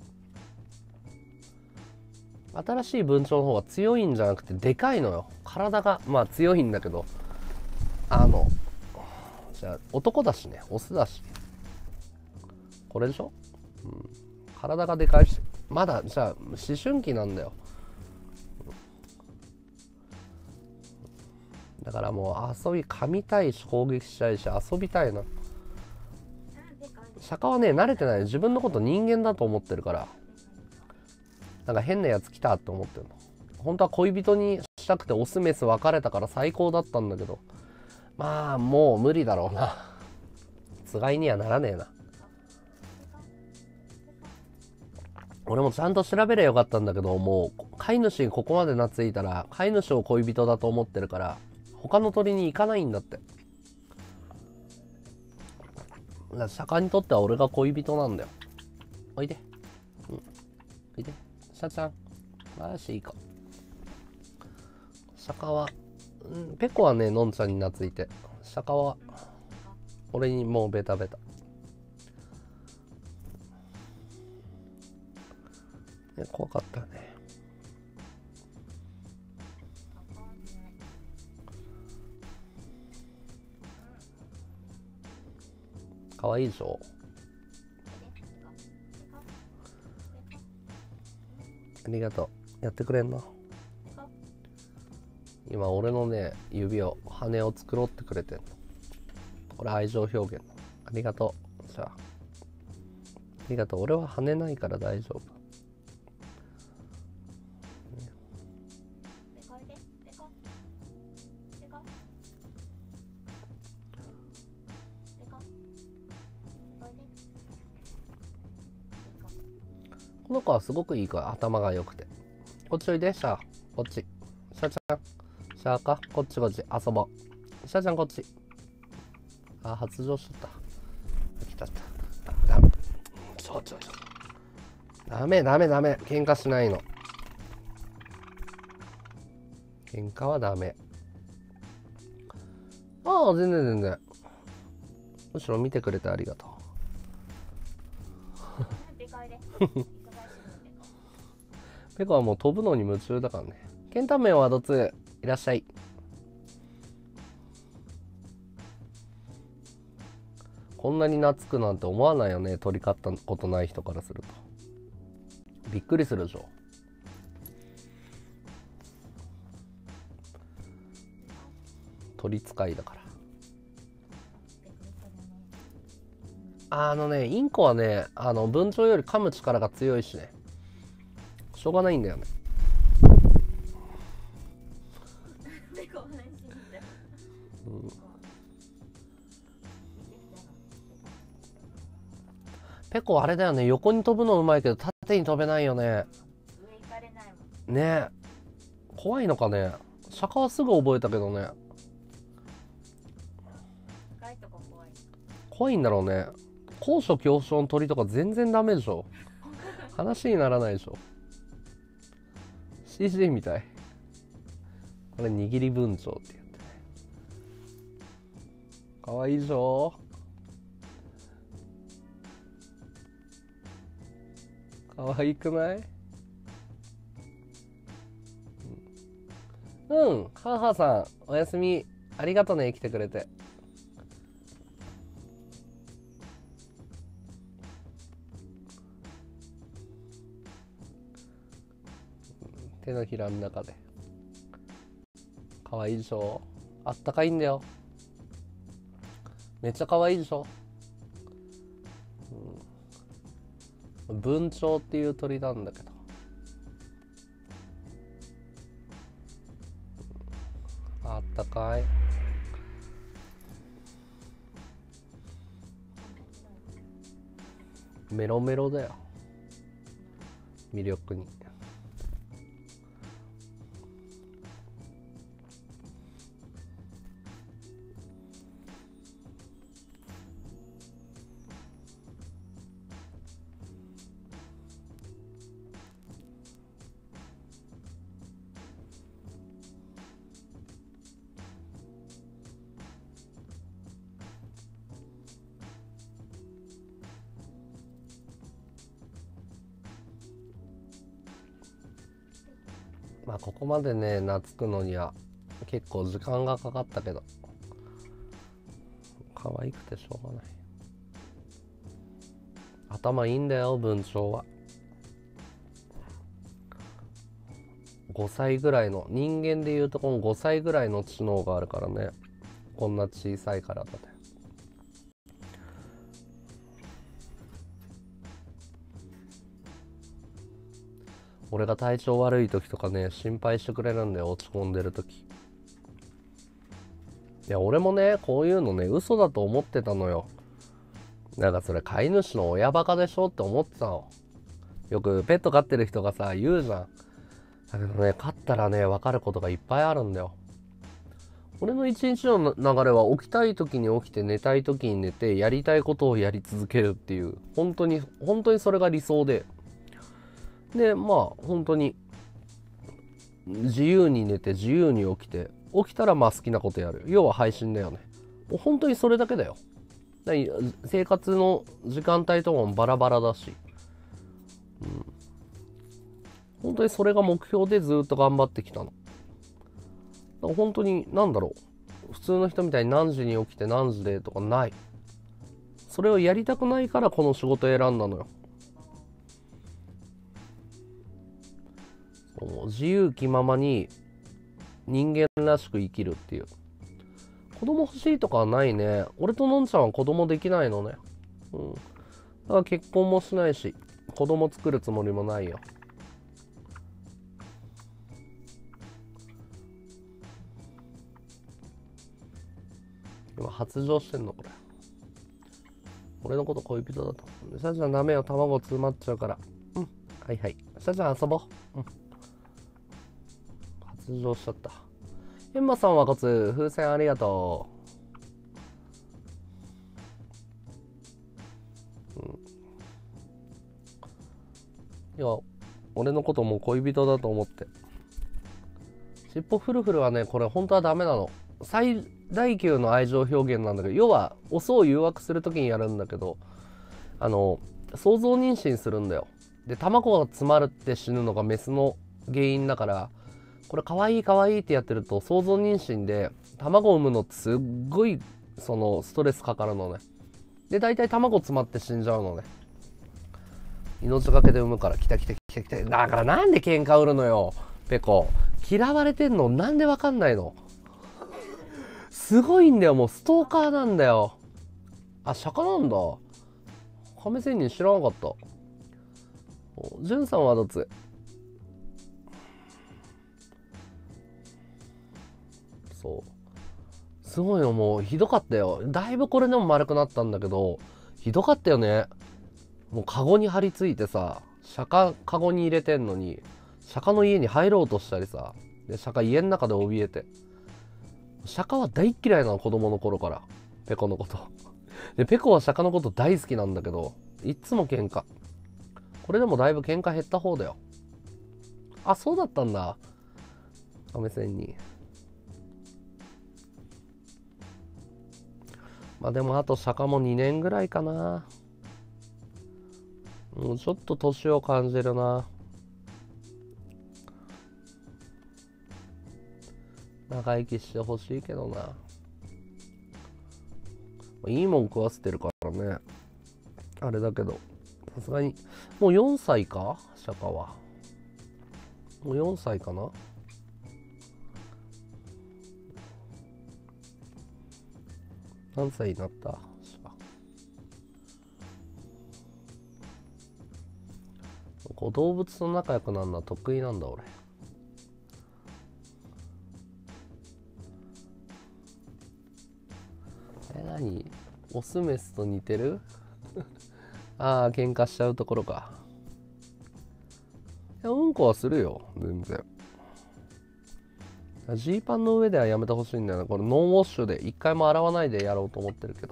新しい文鳥の方が強いんじゃなくてでかいのよ。体がまあ強いんだけど、じゃあ男だしね、オスだしこれでしょ、うん、体がでかいしまだじゃあ思春期なんだよ。だからもう噛みたいし攻撃したいし遊びたいの。釈迦はね慣れてない。自分のこと人間だと思ってるから、なんか変なやつ来たって思ってるの。本当は恋人にしたくてオスメス別れたから最高だったんだけど、まあもう無理だろうな。つがいにはならねえな。俺もちゃんと調べりゃよかったんだけど、もう飼い主にここまで懐いたら飼い主を恋人だと思ってるから他の鳥に行かないんだって。だから釈迦にとっては俺が恋人なんだよ。おいで、うん、おいでシャちゃん、マジいいか。釈迦は、ペコはねのんちゃんに懐いて、釈迦は俺にもうベタベタ。ね、怖かったね。かわいいでしょ。ありがとう。やってくれんの。今俺のね指を羽を繕ってくれてんの。これ愛情表現。ありがとう。じゃあありがとう。俺は羽ないから大丈夫。この子はすごくいい子、頭が良くて。こっちおいで、シャー。こっち。シャちゃん。シャーか。こっちこっち。遊ぼう。シャちゃんこっち。あ、発情しちゃった。来た来た。ダメ。そう。ダメ。喧嘩しないの。喧嘩はダメ。ああ、全然。むしろ見てくれてありがとう。ペコはもう飛ぶのに夢中だからね。ケンタメンはドツいらっしゃい。こんなに懐くなんて思わないよね、鳥飼ったことない人からすると。びっくりするでしょ。鳥使いだから。 インコはね、文鳥より噛む力が強いしね。しょうがないんだよね。ペコあれだよね、横に飛ぶのうまいけど縦に飛べないよね。 上行かれないもんね。怖いのかね。釈迦はすぐ覚えたけどね。 深いとこ怖い。 怖いんだろうね。高所恐怖症の鳥とか全然ダメでしょ。話にならないでしょ。CG みたい。これ握り文鳥って言ってね。かわいいでしょ。かわいくない？うん、ハーハーさん、おやすみ。ありがとね、来てくれて。手のひらの中で。かわいいでしょ。あったかいんだよ。めっちゃかわいいでしょ。文鳥っていう鳥なんだけど。あったかい。メロメロだよ。魅力に。まあここまでね懐くのには結構時間がかかったけど可愛くてしょうがない。頭いいんだよ文鳥は。5歳ぐらいの人間でいうとこの5歳ぐらいの知能があるからね。こんな小さい体で。俺が体調悪い時とかね心配してくれるんだよ、落ち込んでる時。いや俺もねこういうのね嘘だと思ってたのよ。なんかそれ飼い主の親バカでしょって思ってたの。よくペット飼ってる人がさ言うじゃん。だけどね飼ったらね分かることがいっぱいあるんだよ。俺の一日の流れは起きたい時に起きて寝たい時に寝てやりたいことをやり続けるっていう本当にそれが理想で。でまあ本当に自由に寝て自由に起きて起きたらまあ好きなことやる。要は配信だよね。もう本当にそれだけだよ。生活の時間帯とかもバラバラだし、本当にそれが目標でずっと頑張ってきたの。だから本当に何だろう、普通の人みたいに何時に起きて何時でとかない。それをやりたくないからこの仕事を選んだのよ。自由気ままに人間らしく生きるっていう。子供欲しいとかはないね。俺とのんちゃんは子供できないのね。だから結婚もしないし子供作るつもりもないよ。今発情してんのこれ。俺のこと恋人だと。シャちゃんダメよ、卵詰まっちゃうから。はいはい。シャちゃん遊ぼう。発情しちゃった。エンマさんはこつ風船ありがとう。いや俺のこともう恋人だと思って。尻尾フルフルはねこれ本当はダメなの。最大級の愛情表現なんだけど、要はオスを誘惑するときにやるんだけど、想像妊娠するんだよ。で卵が詰まるって死ぬのがメスの原因だから、これ可愛い可愛いってやってると想像妊娠で卵を産むのってすっごいそのストレスかかるのね。で大体卵詰まって死んじゃうのね。命がけで産むから。来た。だからなんで喧嘩売るのよペコ。嫌われてんのなんでわかんないの。すごいんだよ、もうストーカーなんだよ。あ、釈迦なんだ。 亀仙人知らなかった。じゅんさんはどっち？そう。すごいよ、もうひどかったよ。だいぶこれでも丸くなったんだけど、ひどかったよね。もうカゴに張り付いてさ、釈迦カゴに入れてんのに、釈迦の家に入ろうとしたりさ、で釈迦家の中で怯えて。釈迦は大っ嫌いなの、子供の頃から。ペコのこと。で、ペコは釈迦のこと大好きなんだけど、いっつも喧嘩。これでもだいぶ喧嘩減った方だよ。あ、そうだったんだ。亀仙人。まあでもあと釈迦も2年ぐらいかな。もうちょっと年を感じるな。長生きしてほしいけどな。いいもん食わせてるからね。あれだけど、さすがに、もう4歳か釈迦は。もう4歳かな。何歳になった？こう動物と仲良くなるのは得意なんだ俺。何？オスメスと似てる？ああ、喧嘩しちゃうところか。いや、うんこはするよ、全然。ジーパンの上ではやめてほしいんだよな。これノンウォッシュで一回も洗わないでやろうと思ってるけど。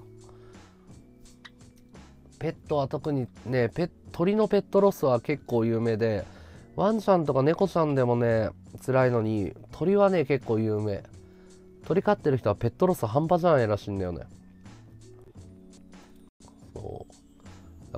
ペットは特にね、鳥のペットロスは結構有名で、ワンちゃんとか猫ちゃんでもね、辛いのに、鳥はね、結構有名。鳥飼ってる人はペットロス半端じゃないらしいんだよね。そう。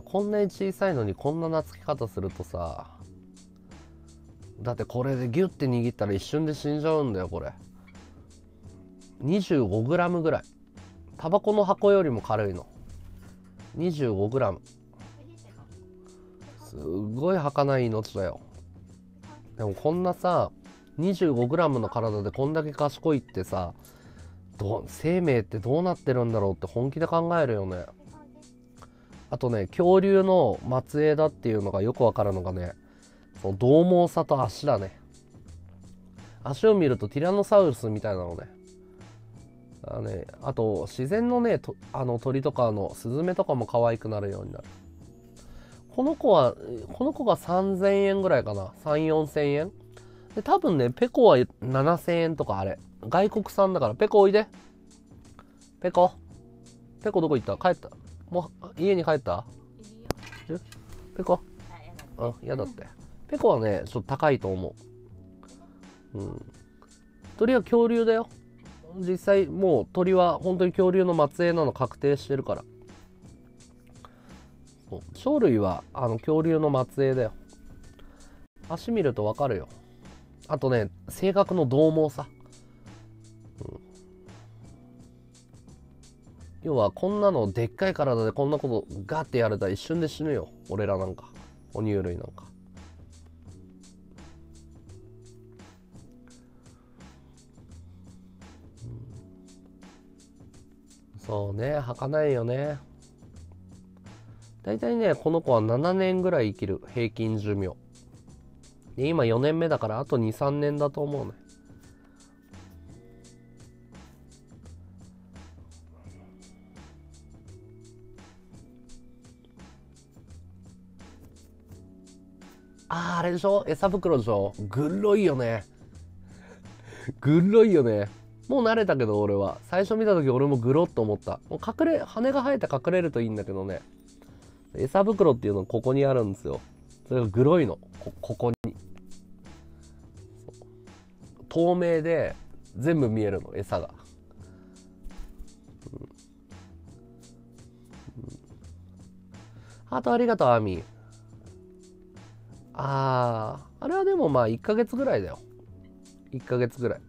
こんなに小さいのにこんな懐き方するとさ、だってこれでギュッて握ったら一瞬で死んじゃうんだよ、これ。25g ぐらい。タバコの箱よりも軽いの。25g。すごい儚い命だよ。でもこんなさ 25g の体でこんだけ賢いってさ、生命ってどうなってるんだろうって本気で考えるよね。あとね、恐竜の末裔だっていうのがよくわかるのがね、その獰猛さと足だね。足を見るとティラノサウルスみたいなのね。あと自然のね、鳥とかスズメとかも可愛くなるようになる。この子が3000円ぐらいかな。3、4000円で、多分ね、ペコは7000円とか。あれ外国産だから。ペコおいで。ペコどこ行った？帰った？もう家に帰った？ペコ？あ、嫌だって。ペコはね、ちょっと高いと思う。鳥は恐竜だよ。実際もう鳥は本当に恐竜の末裔なの確定してるから。鳥類は恐竜の末裔だよ。足見るとわかるよ。あとね、性格の獰猛さ。要はこんなのでっかい体でこんなことガッてやれたら一瞬で死ぬよ。俺らなんか哺乳類なんか。そうね、儚いよね。だいたいね、この子は7年ぐらい生きる平均寿命で、今4年目だからあと 2,3 年だと思うね。あれでしょ、餌袋でしょ。ぐっろいよね。ぐっろいよね。もう慣れたけど俺は。最初見た時俺もグロッと思った。もう羽が生えて隠れるといいんだけどね。餌袋っていうのここにあるんですよ。それがグロいの。ここに。透明で全部見えるの、餌が。ハートありがとう、アミ。あれはでもまあ1ヶ月ぐらいだよ。1ヶ月ぐらい。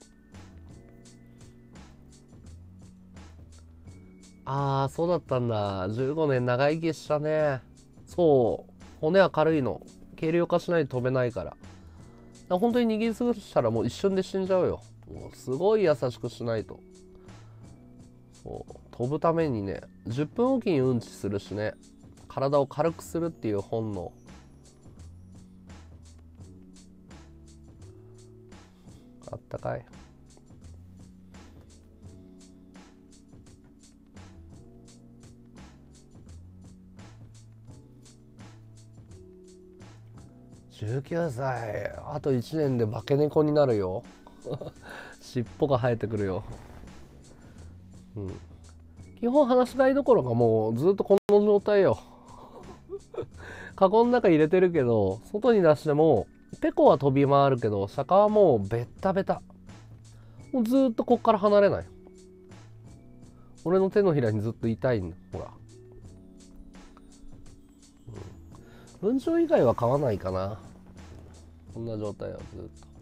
そうだったんだ。15年長生きしたね。そう。骨は軽いの。軽量化しないと飛べないから。本当に握りつぶしたらもう一瞬で死んじゃうよ。もうすごい優しくしないと。そう。飛ぶためにね、10分おきにうんちするしね。 体を軽くするっていう本能。あったかい。19歳、あと1年で化け猫になるよ。尻尾が生えてくるよ。うん。基本放し飼いどころかもうずっとこの状態よ。カゴの中入れてるけど、外に出してもペコは飛び回るけど、シャカはもうベッタベタ。もうずっとこっから離れない。俺の手のひらにずっと痛いんだ、ほら。文鳥以外は飼わないかな。こんな状態はずっと。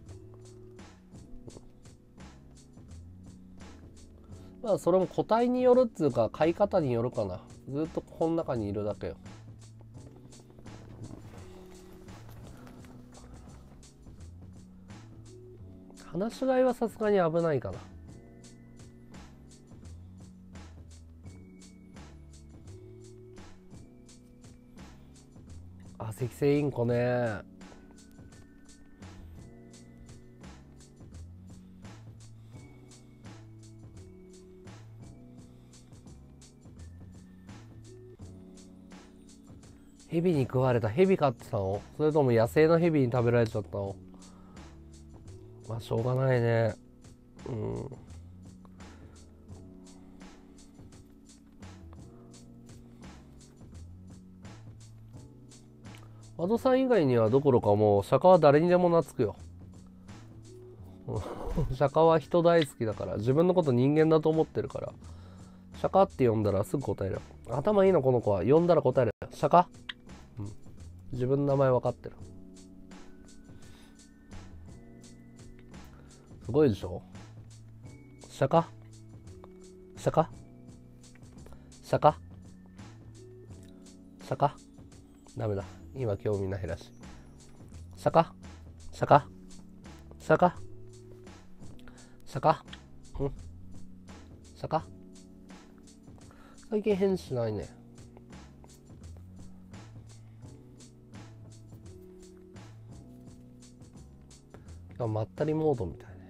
まあそれも個体によるっつうか飼い方によるかな。ずっとこの中にいるだけよ。放し飼いはさすがに危ないかな。あ、赤星インコね。ヘビに食われた。ヘビ飼ってたの？それとも野生のヘビに食べられちゃったの？まあしょうがないね。うん。アドさん以外にはどころかもう釈迦は誰にでも懐くよ。釈迦は人大好きだから、自分のこと人間だと思ってるから、釈迦って呼んだらすぐ答える。頭いいのこの子は。呼んだら答える。釈迦、うん、自分の名前分かってる。すごいでしょ。釈迦釈迦釈迦釈迦、ダメだ、今興味ないらしい。釈迦釈迦釈迦釈迦、うん、釈迦。最近返事しないね。今日まったりモードみたいね。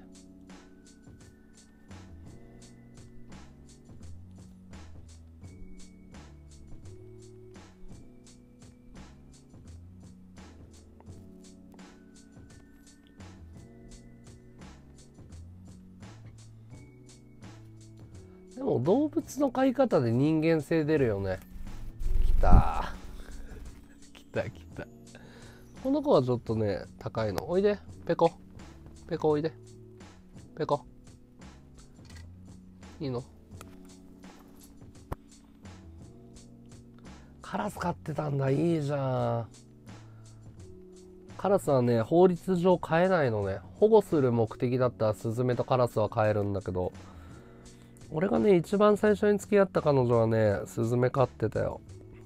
でも動物の飼い方で人間性出るよね。きたきたきた。この子はちょっとね高いの。おいでペコペコ、おいでペコ。いいの？カラス飼ってたんだ。いいじゃん。カラスはね法律上飼えないのね。保護する目的だったらスズメとカラスは飼えるんだけど、俺がね一番最初に付き合った彼女はねスズメ飼ってたよ。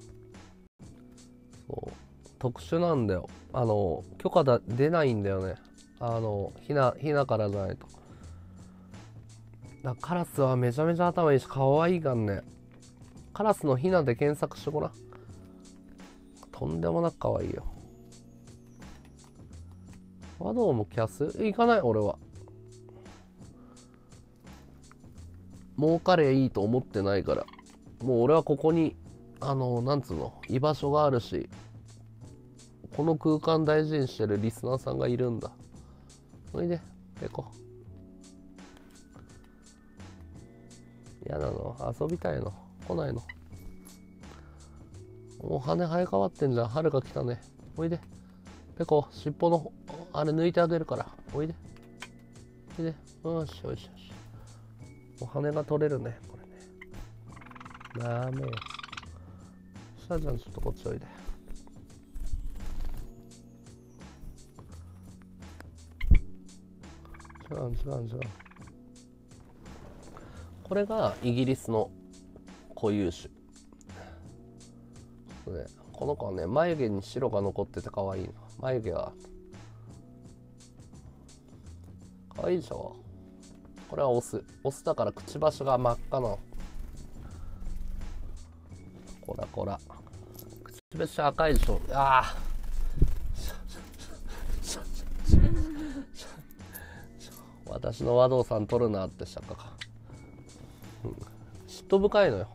そう、特殊なんだよ。許可出ないんだよね。ヒナからじゃないと。カラスはめちゃめちゃ頭いいし可愛いがんね。カラスのヒナで検索してごらん。とんでもなく可愛いよ。和道もキャス行かない。俺は儲かれいいと思ってないから。もう俺はここになんつうの、居場所があるし、この空間大事にしてるリスナーさんがいるんだ。おいでペコ。嫌なの？遊びたいの？来ないの？もう羽生え変わってんじゃん。春が来たね。おいでペコ。尻尾のあれ抜いてあげるから。おいでおいで。よしよしよし。もう羽が取れるねこれね。ダメよ。シャちゃんちょっとこっちおいで。違う。これがイギリスの固有種。この子はね眉毛に白が残ってて可愛いの。眉毛は可愛いでしょ。これはオスだからくちばしが真っ赤なの。こらくちばし赤いでしょ。ああ。私の和道さん取るなって釈迦か。嫉妬深いのよ。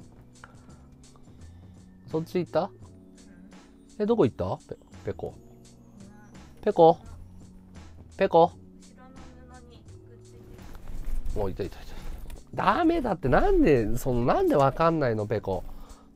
そっち行った？どこ行った？ペコ。ペコ。ペコ。もういた。ダメだって、なんでわかんないのペコ。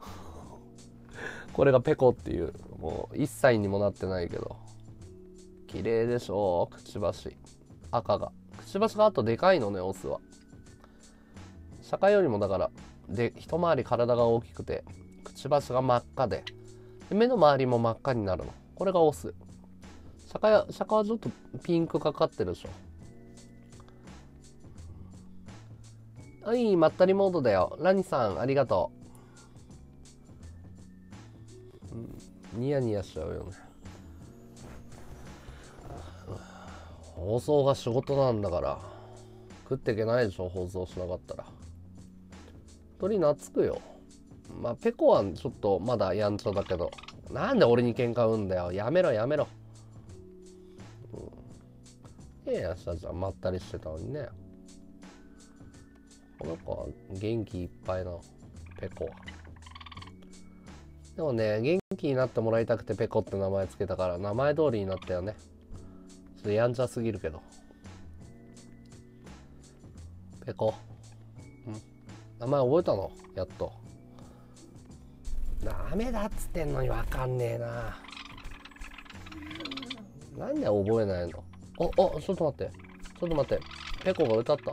これがペコっていう、もう1歳にもなってないけど。綺麗でしょ、くちばし。赤が。くちばしがあとでかいのね、オスは。釈迦よりもだから、で、一回り体が大きくて、くちばしが真っ赤で、目の周りも真っ赤になるの。これがオス。釈迦はちょっとピンクかかってるでしょ。はい、まったりモードだよ。ラニさん、ありがとう。ニヤニヤしちゃうよね。放送が仕事なんだから食っていけないでしょ、放送しなかったら。鳥懐くよ。まあペコはちょっとまだやんちゃだけど、なんで俺に喧嘩売んだよ。やめろ、いやいや、したじゃん、まったりしてたのにね。この子は元気いっぱいなペコは。でもね、元気になってもらいたくてペコって名前つけたから、名前通りになったよね。ちょっとやんちゃすぎるけど。ペコ。名前覚えたの？やっと。ダメだっつってんのにわかんねえな。なんで覚えないの？ちょっと待って。ペコが歌った。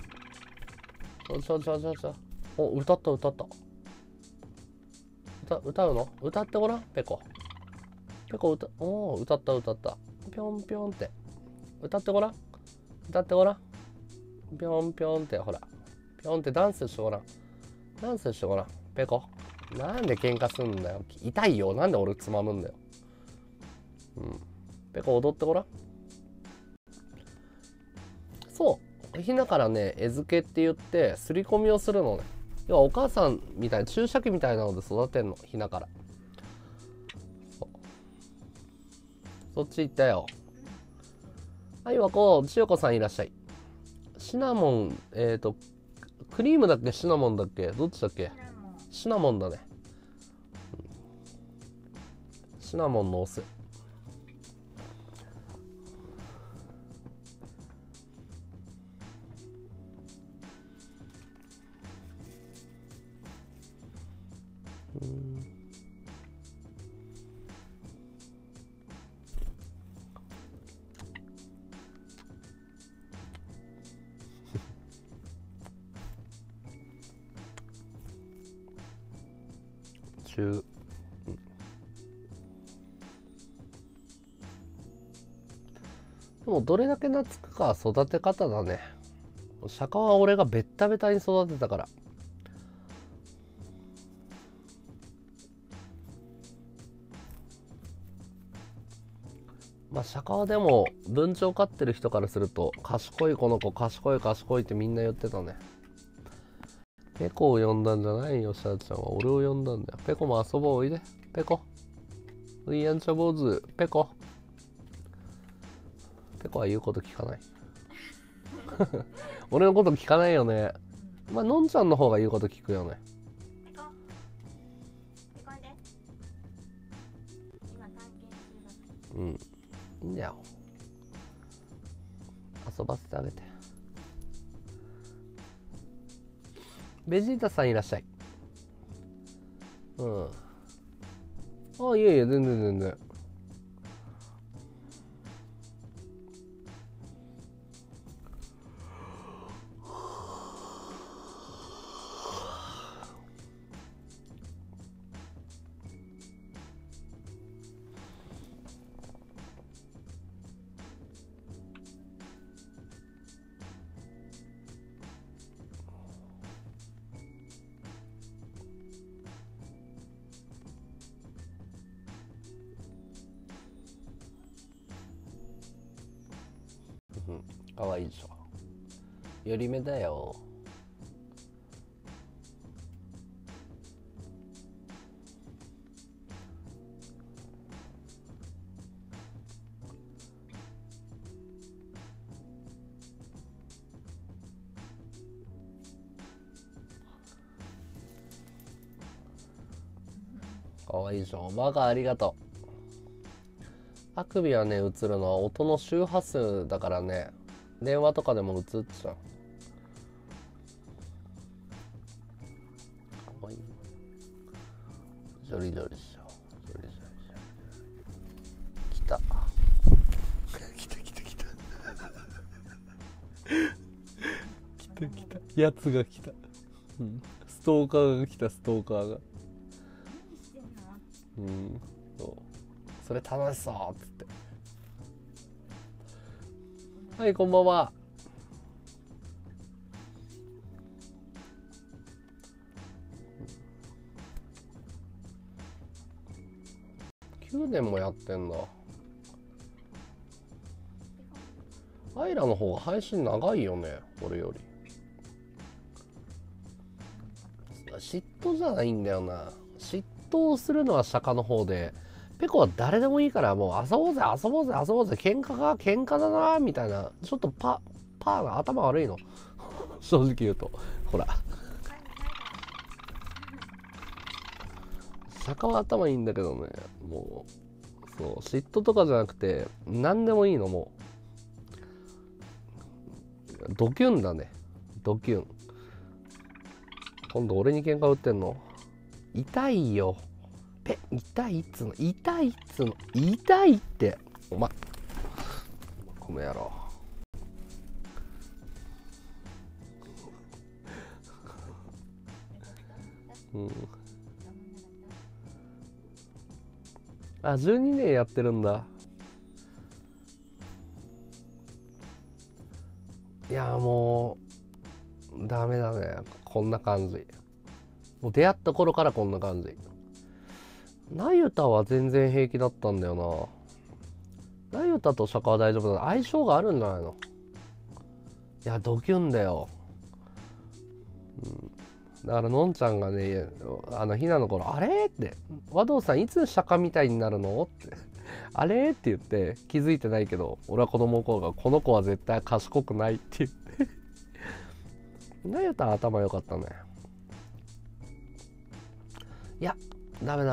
歌った。歌うの？歌ってごらん、ペコ。歌った。ぴょんぴょんって。歌ってごらん。ぴょんぴょんって、ほら。ぴょんってダンスしてごらん。ペコ。なんで喧嘩すんだよ。痛いよ。なんで俺つまむんだよ。ペコ踊ってごらん。そう。ひなからね、餌付けって言って、すり込みをするのね。要はお母さんみたいな、注射器みたいなので育てんの。ひなから。そっち行ったよ。はい、千代子さんいらっしゃい。シナモン、クリームだっけシナモンだっけ、どっちだっけ？シナモンだね。シナモンのオス。でもどれだけ懐くかは育て方だね。釈迦は俺がベッタベタに育てたから。まあ釈迦はでも文鳥飼ってる人からすると、賢いこの子、賢いってみんな言ってたね。ペコを呼んだんじゃないよ、シャーちゃんは。俺を呼んだんだよ。ペコも遊ぼう、おいで。ペコ。やんちゃ坊主、ペコ。ペコは言うこと聞かない。俺のこと聞かないよね。まあ、のんちゃんの方が言うこと聞くよね。いいんだよ。遊ばせてあげて。ベジータさんいらっしゃい。いやいや、全然。かわいいでしょ。寄り目だよ。 かわいいでしょ。バカありがとう。あくびはね、映るのは音の周波数だからね、電話とかでも映っちゃう。かわいい。ジョリジョリしよう。ジョリジョリしよう。来た。来た来た来た。来た来た。やつが来た。うん。ストーカーが来た、ストーカーが。うん。そう。それ楽しそうっつって。はい、こんばんは。9年もやってんだ。アイラの方が配信長いよね、俺より。嫉妬じゃないんだよな。嫉妬をするのは釈迦の方で、ペコは誰でもいいからもう遊ぼうぜ遊ぼうぜ遊ぼうぜ、喧嘩か喧嘩だなみたいな、ちょっとパーが頭悪いの正直言うと。ほら釈迦は頭いいんだけどね、もうそう嫉妬とかじゃなくて何でもいいの。もうドキュンだね、ドキュン。今度俺に喧嘩売ってんの？痛いよ。痛いっつうの、痛いっつうの、痛いって。お前この野郎。うん。あ、12年やってるんだ。いやもうダメだね、こんな感じ。もう出会った頃からこんな感じ。ナユタは全然平気だったんだよな。ナユタと釈迦は大丈夫だ。相性があるんじゃないの？いやドキュンだよ、うん、だからのんちゃんがね、ひなの頃あれって和道さんいつ釈迦みたいになるのってあれって言って気づいてないけど、俺は子供の頃がこの子は絶対賢くないって言ってナユタは頭良かったね。いやダメ。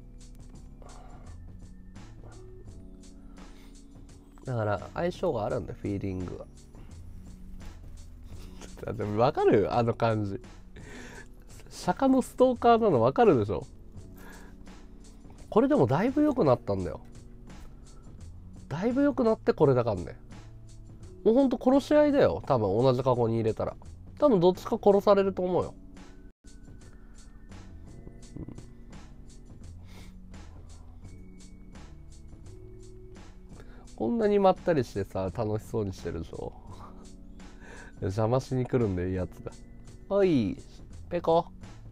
だから相性があるんだよ、フィーリングは。でも分かる？あの感じ。釈迦のストーカーなの分かるでしょ？これでもだいぶ良くなったんだよ。だいぶ良くなってこれだからね。もうほんと殺し合いだよ、多分同じカゴに入れたら。多分どっちか殺されると思うよ。こんなにまったりしてさ、楽しそうにしてるでしょ。邪魔しに来るんだよ、やつが。おい、ペコ。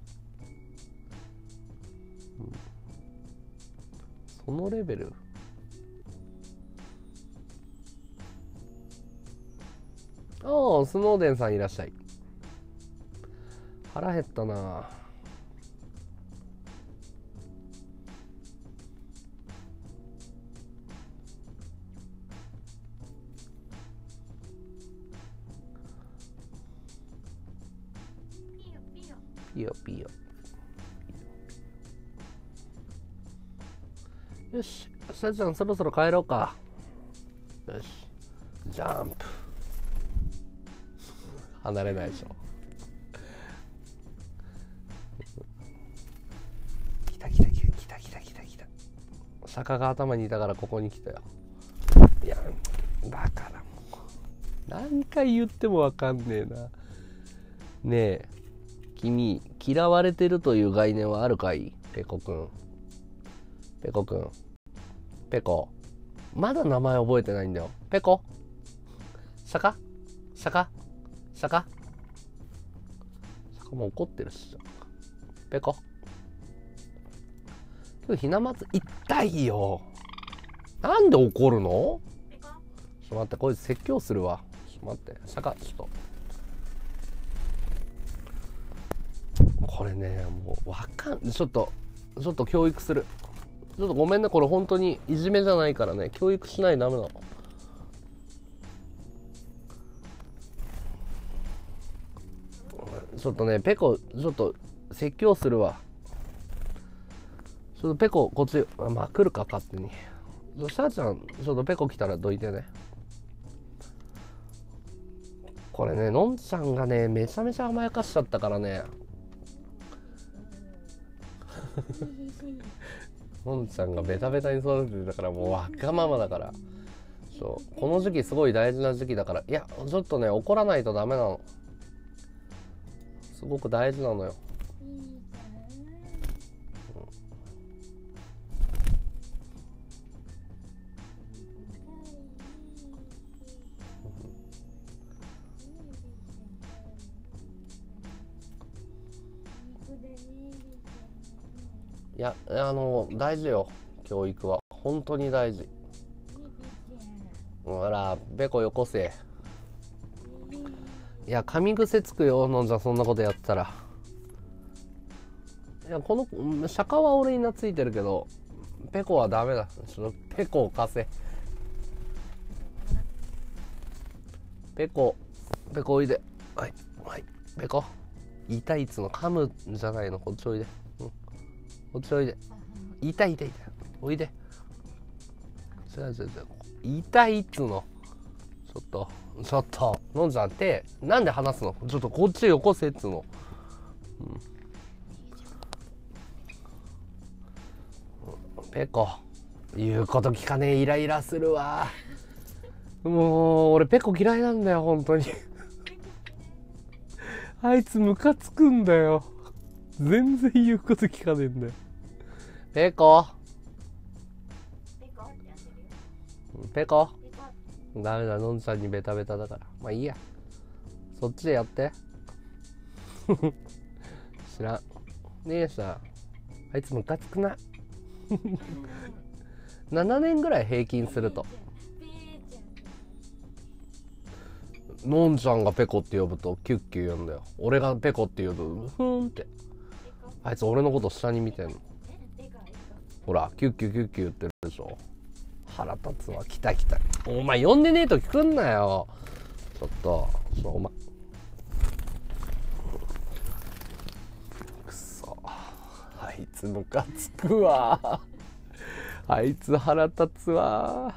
そのレベル？ああ、スノーデンさんいらっしゃい。腹減ったな。ピヨピヨ。よし、さちゃんそろそろ帰ろうか。よし、ジャンプ。離れないでしょ。来た。釈迦が頭にいたからここに来たよ。いや、だからもう何回言ってもわかんねえな。ねえ、君、嫌われてるという概念はあるかい？ペコくん。ペコ。まだ名前覚えてないんだよ。ペコ。釈迦も怒ってるし。ペコ。今日ひな祭り痛いよ。なんで怒るの？ちょっと待って、こいつ説教するわ。ちょっと待って、釈迦、ちょっと。これね、もうわかん、ちょっと教育する。ちょっとごめんね、これ本当にいじめじゃないからね、教育しないとダメなの。ちょっとね、ペコ、ちょっと説教するわ。 ちょっとペコこっち、まあ来るか勝手に。シャーちゃんちょっとペコ来たらどいてね。これね、のんちゃんがねめちゃめちゃ甘やかしちゃったからね。のんちゃんがベタベタに育ててたから、もうわがままだから。そうこの時期すごい大事な時期だから、いやちょっとね怒らないとダメなの。すごく大事なのよ。いや大事よ、教育は本当に大事。ほらペコよこせ。いや噛み癖つくよ、のんちゃんそんなことやったら。いやこの釈迦は俺に懐いてるけどペコはダメだ。ちょっとペコを貸せ。ペコおいで。はいはいペコ痛いっつの、噛むんじゃないの。こっちおいで、こっちおいで。痛いおいで。違う痛いっつの。ちょっとのんちゃん手なんで離すの。ちょっとこっちよこせっつの。ペコ言うこと聞かねえ、イライラするわ。もう俺ペコ嫌いなんだよ本当に。あいつムカつくんだよ。全然言うこと聞かねえんだよ。ペコダメだ、のんちゃんにベタベタだから。まあいいや、そっちでやって知らん。ねえさ、あいつムカつくな。7年ぐらい平均すると、のんちゃんがペコって呼ぶとキュッキュ言うんだよ。俺がペコって呼ぶふーんって。あいつ俺のこと下に見てんの。ほらキュッキュ言ってるでしょ。腹立つわ。来たお前呼んでねえと来んなよ。ちょっとお前くそ、あいつムカつくわ。あいつ腹立つわ。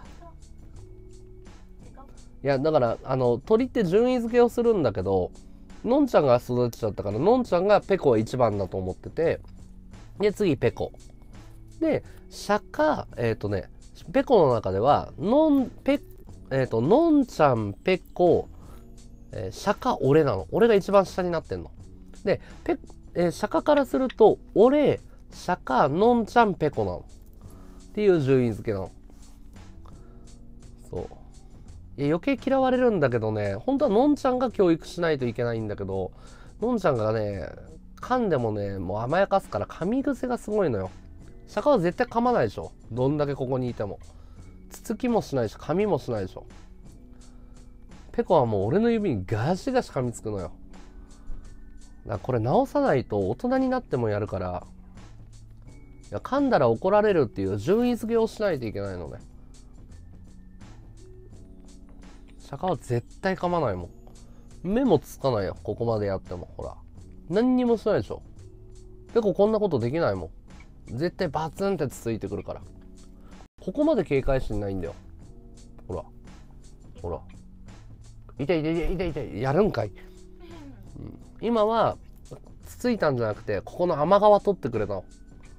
いやだから鳥って順位付けをするんだけど、のんちゃんが育てちゃったから、のんちゃんがペコは一番だと思ってて、で次ペコで釈迦ペコの中ではのんちゃんペコ、釈迦俺なの。俺が一番下になってんので、釈迦からすると俺釈迦のんちゃんペコなのっていう順位付けなの。そういや余計嫌われるんだけどね、本当はのんちゃんが教育しないといけないんだけど、のんちゃんがね噛んでもねもう甘やかすから噛み癖がすごいのよ。釈迦は絶対噛まないでしょ、どんだけここにいても。つつきもしないし噛みもしないでしょ。ペコはもう俺の指にガシガシ噛みつくのよ。だからこれ直さないと大人になってもやるから、いや噛んだら怒られるっていう順位付けをしないといけないのね。釈迦は絶対噛まないもん。目もつかないよ、ここまでやっても。ほら何にもしないでしょ。ペコこんなことできないもん。絶対バツンってつついてくるから。ここまで警戒心ないんだよ。ほら痛いやるんかい、今はつついたんじゃなくてここの甘皮取ってくれたの、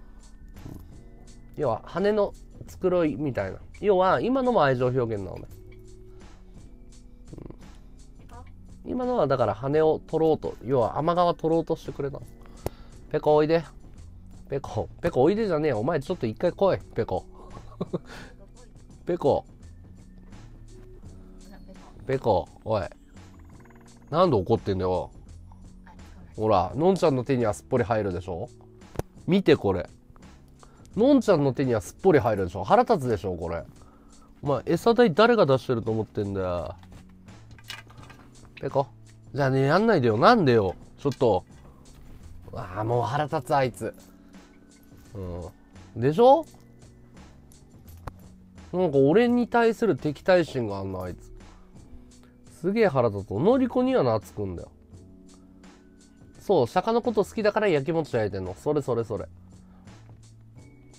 要は羽の繕いみたいな。要は今のも愛情表現なのね、今のはだから羽を取ろうと、要は甘皮取ろうとしてくれたの。ペコおいで。ペコおいでじゃねえよ。お前ちょっと一回来いペコ。ペコおいなんで怒ってんだよ。ほらのんちゃんの手にはすっぽり入るでしょ。見てこれ、のんちゃんの手にはすっぽり入るでしょ。腹立つでしょこれ。お前餌代誰が出してると思ってんだよ。ペコじゃあねやんないでよ。なんでよちょっと。ああもう腹立つあいつ。でしょ。なんか俺に対する敵対心があんのあいつ。すげえ腹立つ。のりこには懐くんだよ。そう釈迦のこと好きだから焼きもち焼いてんの。それ。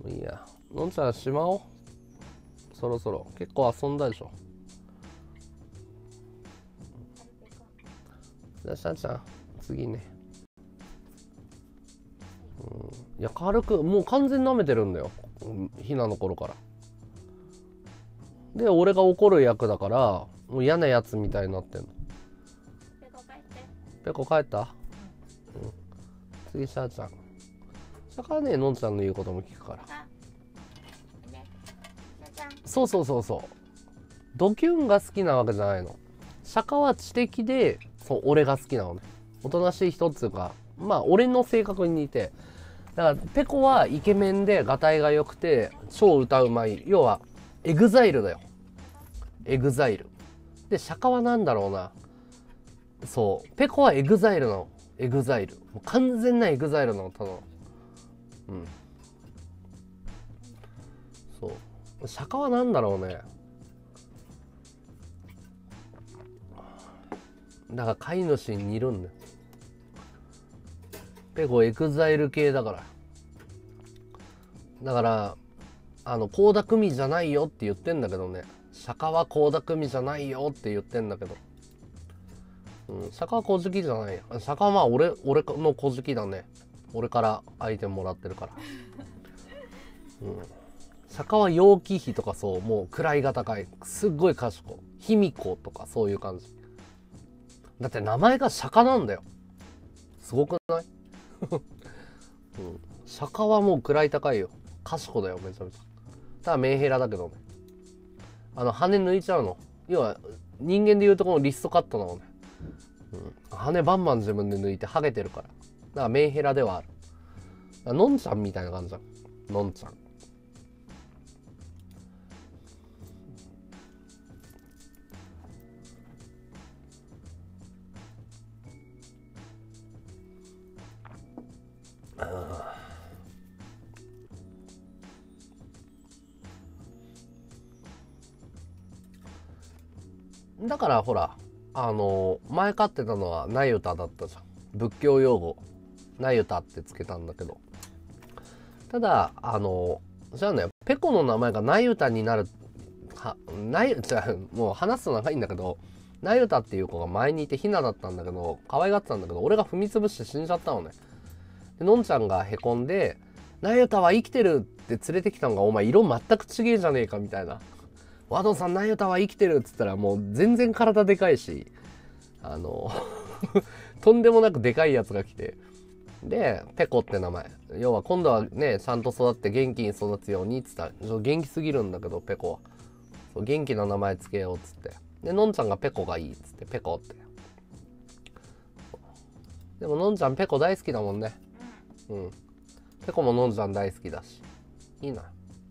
いいや、のんちゃんしまおう。そろそろ結構遊んだでしょ。じゃあしゃんちゃん次ね。いや軽くもう完全に舐めてるんだよ、ひなの頃から。で俺が怒る役だからもう嫌なやつみたいになってんの。 ペコ帰って。 ペコ帰った、次しゃーちゃん。だからね、のんちゃんの言うことも聞くから。 あ、ね、じゃじゃん。 そうそうそうそう。ドキュンが好きなわけじゃないの。釈迦は知的で、そう俺が好きなのね。おとなしい人っつうか、まあ俺の性格に似て。だからペコはイケメンでガタイが良くて超歌うまい。要はエグザイルだよ。エグザイル。で釈迦はなんだろうな。そうペコはエグザイルなの。エグザイル。もう完全なエグザイルなの。ただの。そう釈迦はなんだろうね。だから飼い主に似るんだよ。ペコエグザイル系だから。だから倖田來未じゃないよって言ってんだけどね。釈迦は倖田來未じゃないよって言ってんだけど、釈迦は小じじゃないよ。釈迦はまあ俺の小じだね。俺からアイテムもらってるから。釈迦は楊貴妃とかそう、もう位が高い、すっごい賢い、卑弥呼とかそういう感じ。だって名前が釈迦なんだよ。すごくない？釈迦はもう位高いよ。賢だよめちゃめちゃ。ただメンヘラだけどね。羽抜いちゃうの。要は人間でいうとこのリストカットなのね。羽バンバン自分で抜いてハゲてるから。だからメンヘラではある。のんちゃんみたいな感じだ。のんちゃん。だからほら前飼ってたのはナユタだったじゃん。仏教用語ナユタってつけたんだけど、ただじゃあね、ペコの名前がナユタになるじゃあもう話すと長いんだけど、ナユタっていう子が前にいてヒナだったんだけど可愛がってたんだけど、俺が踏み潰して死んじゃったのね。でのんちゃんがへこんでナユタは生きてるって連れてきたのが、お前色全くちげえじゃねえかみたいな。ワドさんナユタは生きてるっつったらもう全然体でかいしとんでもなくでかいやつが来て、でペコって名前、要は今度はねちゃんと育って元気に育つようにっつったら、元気すぎるんだけどペコはそう元気な名前つけようっつって、でのんちゃんがペコがいいっつってペコって。でものんちゃんペコ大好きだもんね。ペコものんちゃん大好きだしいいな。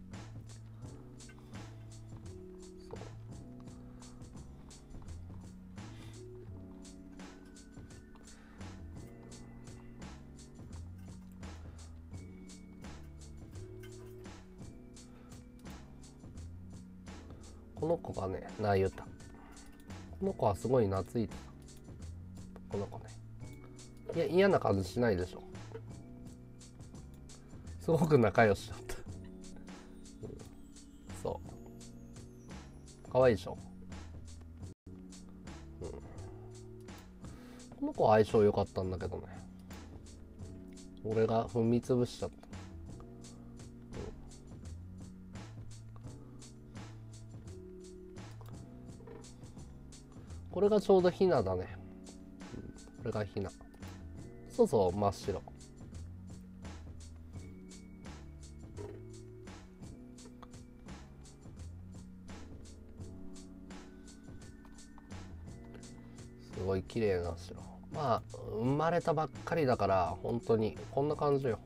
この子がね、ナユタ。この子はすごい懐いてた。この子ね。いや、嫌な感じしないでしょ。すごく仲良しだった。そう。可愛いでしょ。この子は相性良かったんだけどね。俺が踏み潰しちゃった。これがちょうどヒナだね。これがヒナ。そうそう、真っ白。すごい綺麗な白。まあ生まれたばっかりだから本当にこんな感じよ。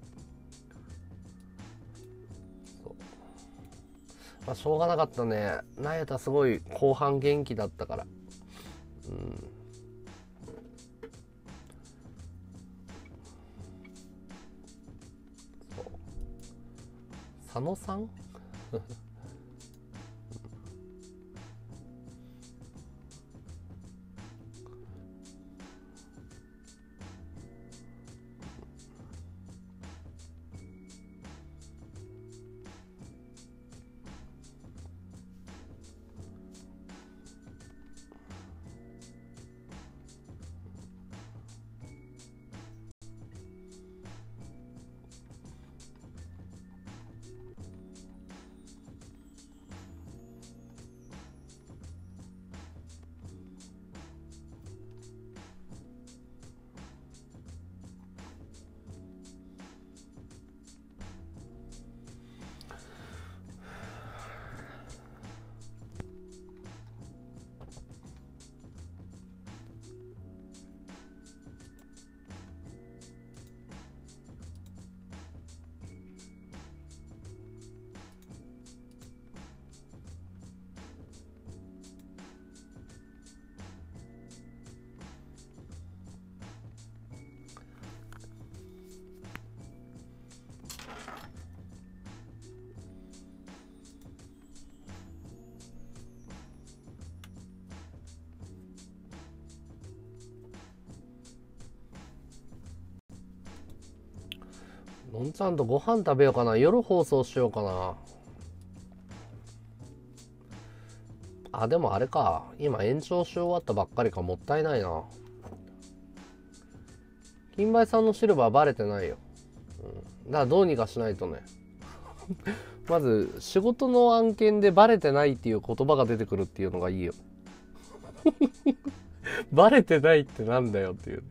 そう、まあしょうがなかったね。ナユタすごい後半元気だったから。そう佐野さんのんちゃんとご飯食べようかな。夜放送しようかな。あ、でもあれか。今延長し終わったばっかりか。もったいないな。金梅さんのシルバーバレてないよ。だからどうにかしないとね。まず仕事の案件でバレてないっていう言葉が出てくるっていうのがいいよ。バレてないってなんだよっていう。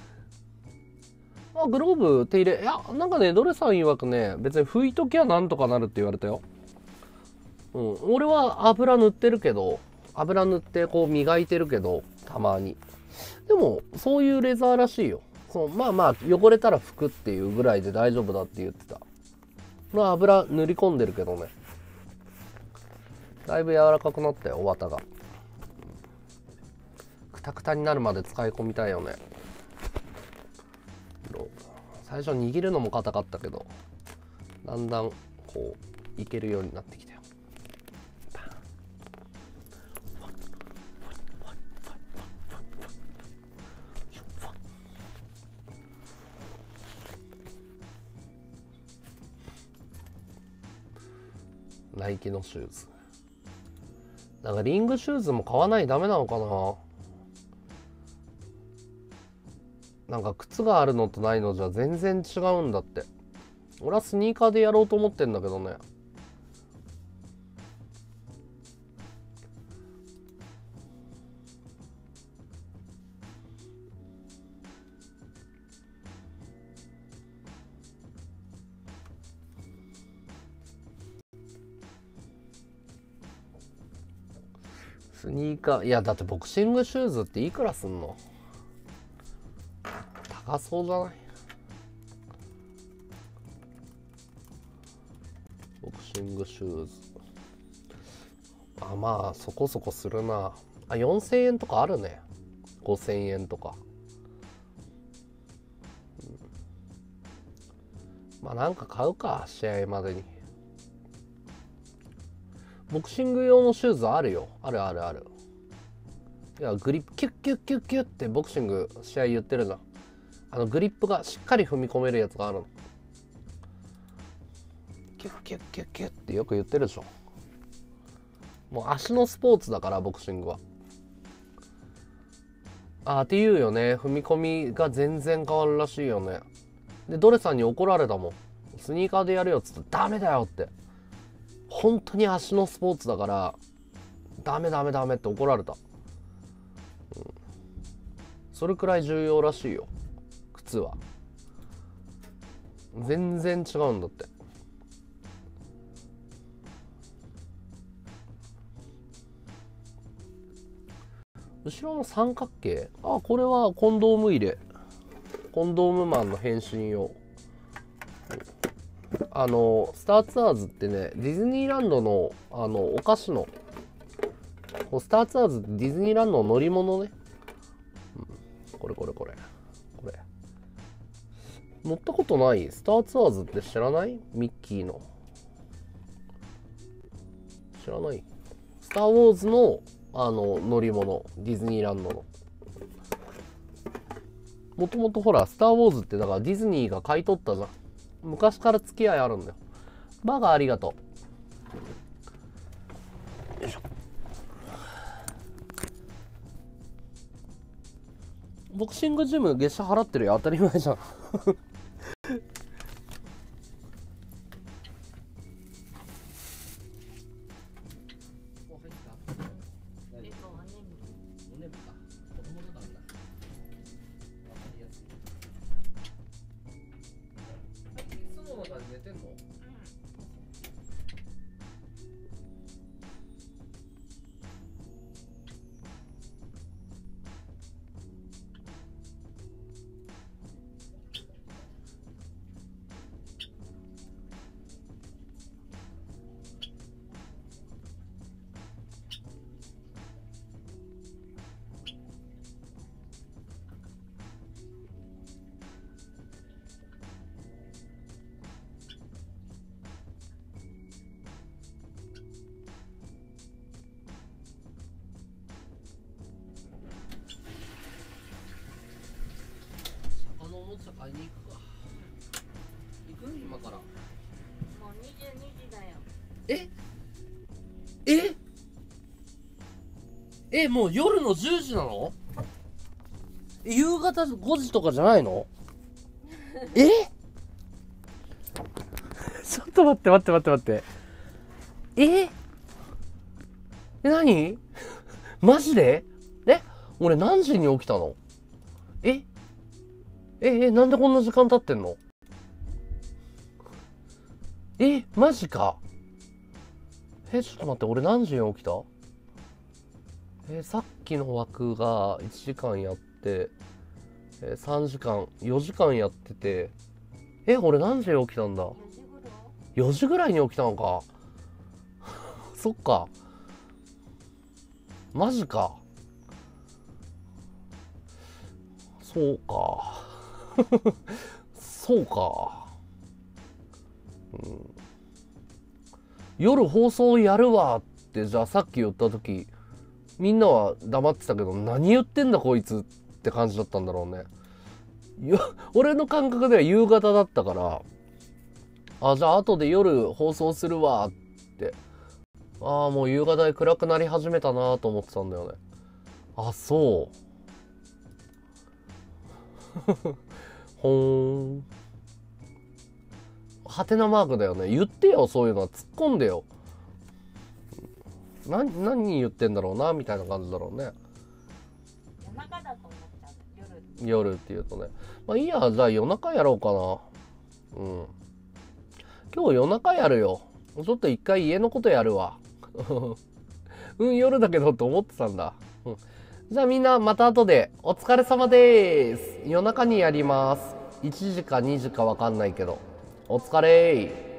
あ、グローブ手入れ。いや、なんかね、ドレさん曰くね、別に拭いときゃなんとかなるって言われたよ。俺は油塗ってるけど、油塗ってこう磨いてるけど、たまに。でも、そういうレザーらしいよ。まあまあ、汚れたら拭くっていうぐらいで大丈夫だって言ってた。まあ、油塗り込んでるけどね。だいぶ柔らかくなったよ、お綿が。クタクタになるまで使い込みたいよね。最初握るのも硬かったけど、だんだんこういけるようになってきたよ。ナイキのシューズ。なんかリングシューズも買わないとダメなのかな。なんか靴があるのとないのじゃ全然違うんだって。俺はスニーカーでやろうと思ってんだけどね。スニーカー、いやだってボクシングシューズっていくらすんの？高そうじゃない？ボクシングシューズ。あ、まあそこそこするな。あ、4000円とかあるね。5000円とか。まあなんか買うか、試合までに。ボクシング用のシューズあるよ。あるあるある。いや、グリップキュッキュッキュッキュッってボクシング試合言ってるじゃん。グリップがしっかり踏み込めるやつがあるの。キュッキュッキュッキュッってよく言ってるでしょ。もう足のスポーツだからボクシングは。あって言うよね。踏み込みが全然変わるらしいよね。でドレさんに怒られたもん。スニーカーでやるよっつってダメだよって。本当に足のスポーツだからダメダメダメって怒られた。それくらい重要らしいよ。靴は全然違うんだって。後ろの三角形、あ、これはコンドーム入れ、コンドームマンの変身用。スターツアーズってね、ディズニーランドのお菓子の、スターツアーズってディズニーランドの乗り物ね、これ乗ったことない？スターツアーズって知らない？ミッキーの知らない？スター・ウォーズの乗り物、ディズニーランドの。もともとほらスター・ウォーズってだからディズニーが買い取ったじゃん。昔から付き合いあるんだよ。バカありがとう。よいしょ。ボクシングジム月謝払ってるよ。当たり前じゃん。買いに行くか。行くん今から。 もう22時だよ。 もう夜の10時なの？夕方5時とかじゃないの？ちょっと待って何？マジで？俺何時に起きたの？なんでこんな時間経ってんの？マジか。ちょっと待って、俺何時に起きた？さっきの枠が1時間やって、3時間、4時間やってて、俺何時に起きたんだ？ 4 時ぐらいに起きたのか。そっか。マジか。そうか。そうか。夜放送やるわってじゃあさっき言った時みんなは黙ってたけど何言ってんだこいつって感じだったんだろうね。俺の感覚では夕方だったからじゃあ後で夜放送するわってもう夕方で暗くなり始めたなと思ってたんだよね。そうほーん。ハテナマークだよね。言ってよ、そういうのは。突っ込んでよ。何言ってんだろうなみたいな感じだろうね。 夜中だと思っちゃう。 夜って言うとね。まあいいや、じゃあ夜中やろうかな。今日夜中やるよ。ちょっと一回家のことやるわ。夜だけどって思ってたんだ。じゃあみんなまた後でお疲れ様です。夜中にやります。1時か2時かわかんないけど。お疲れー。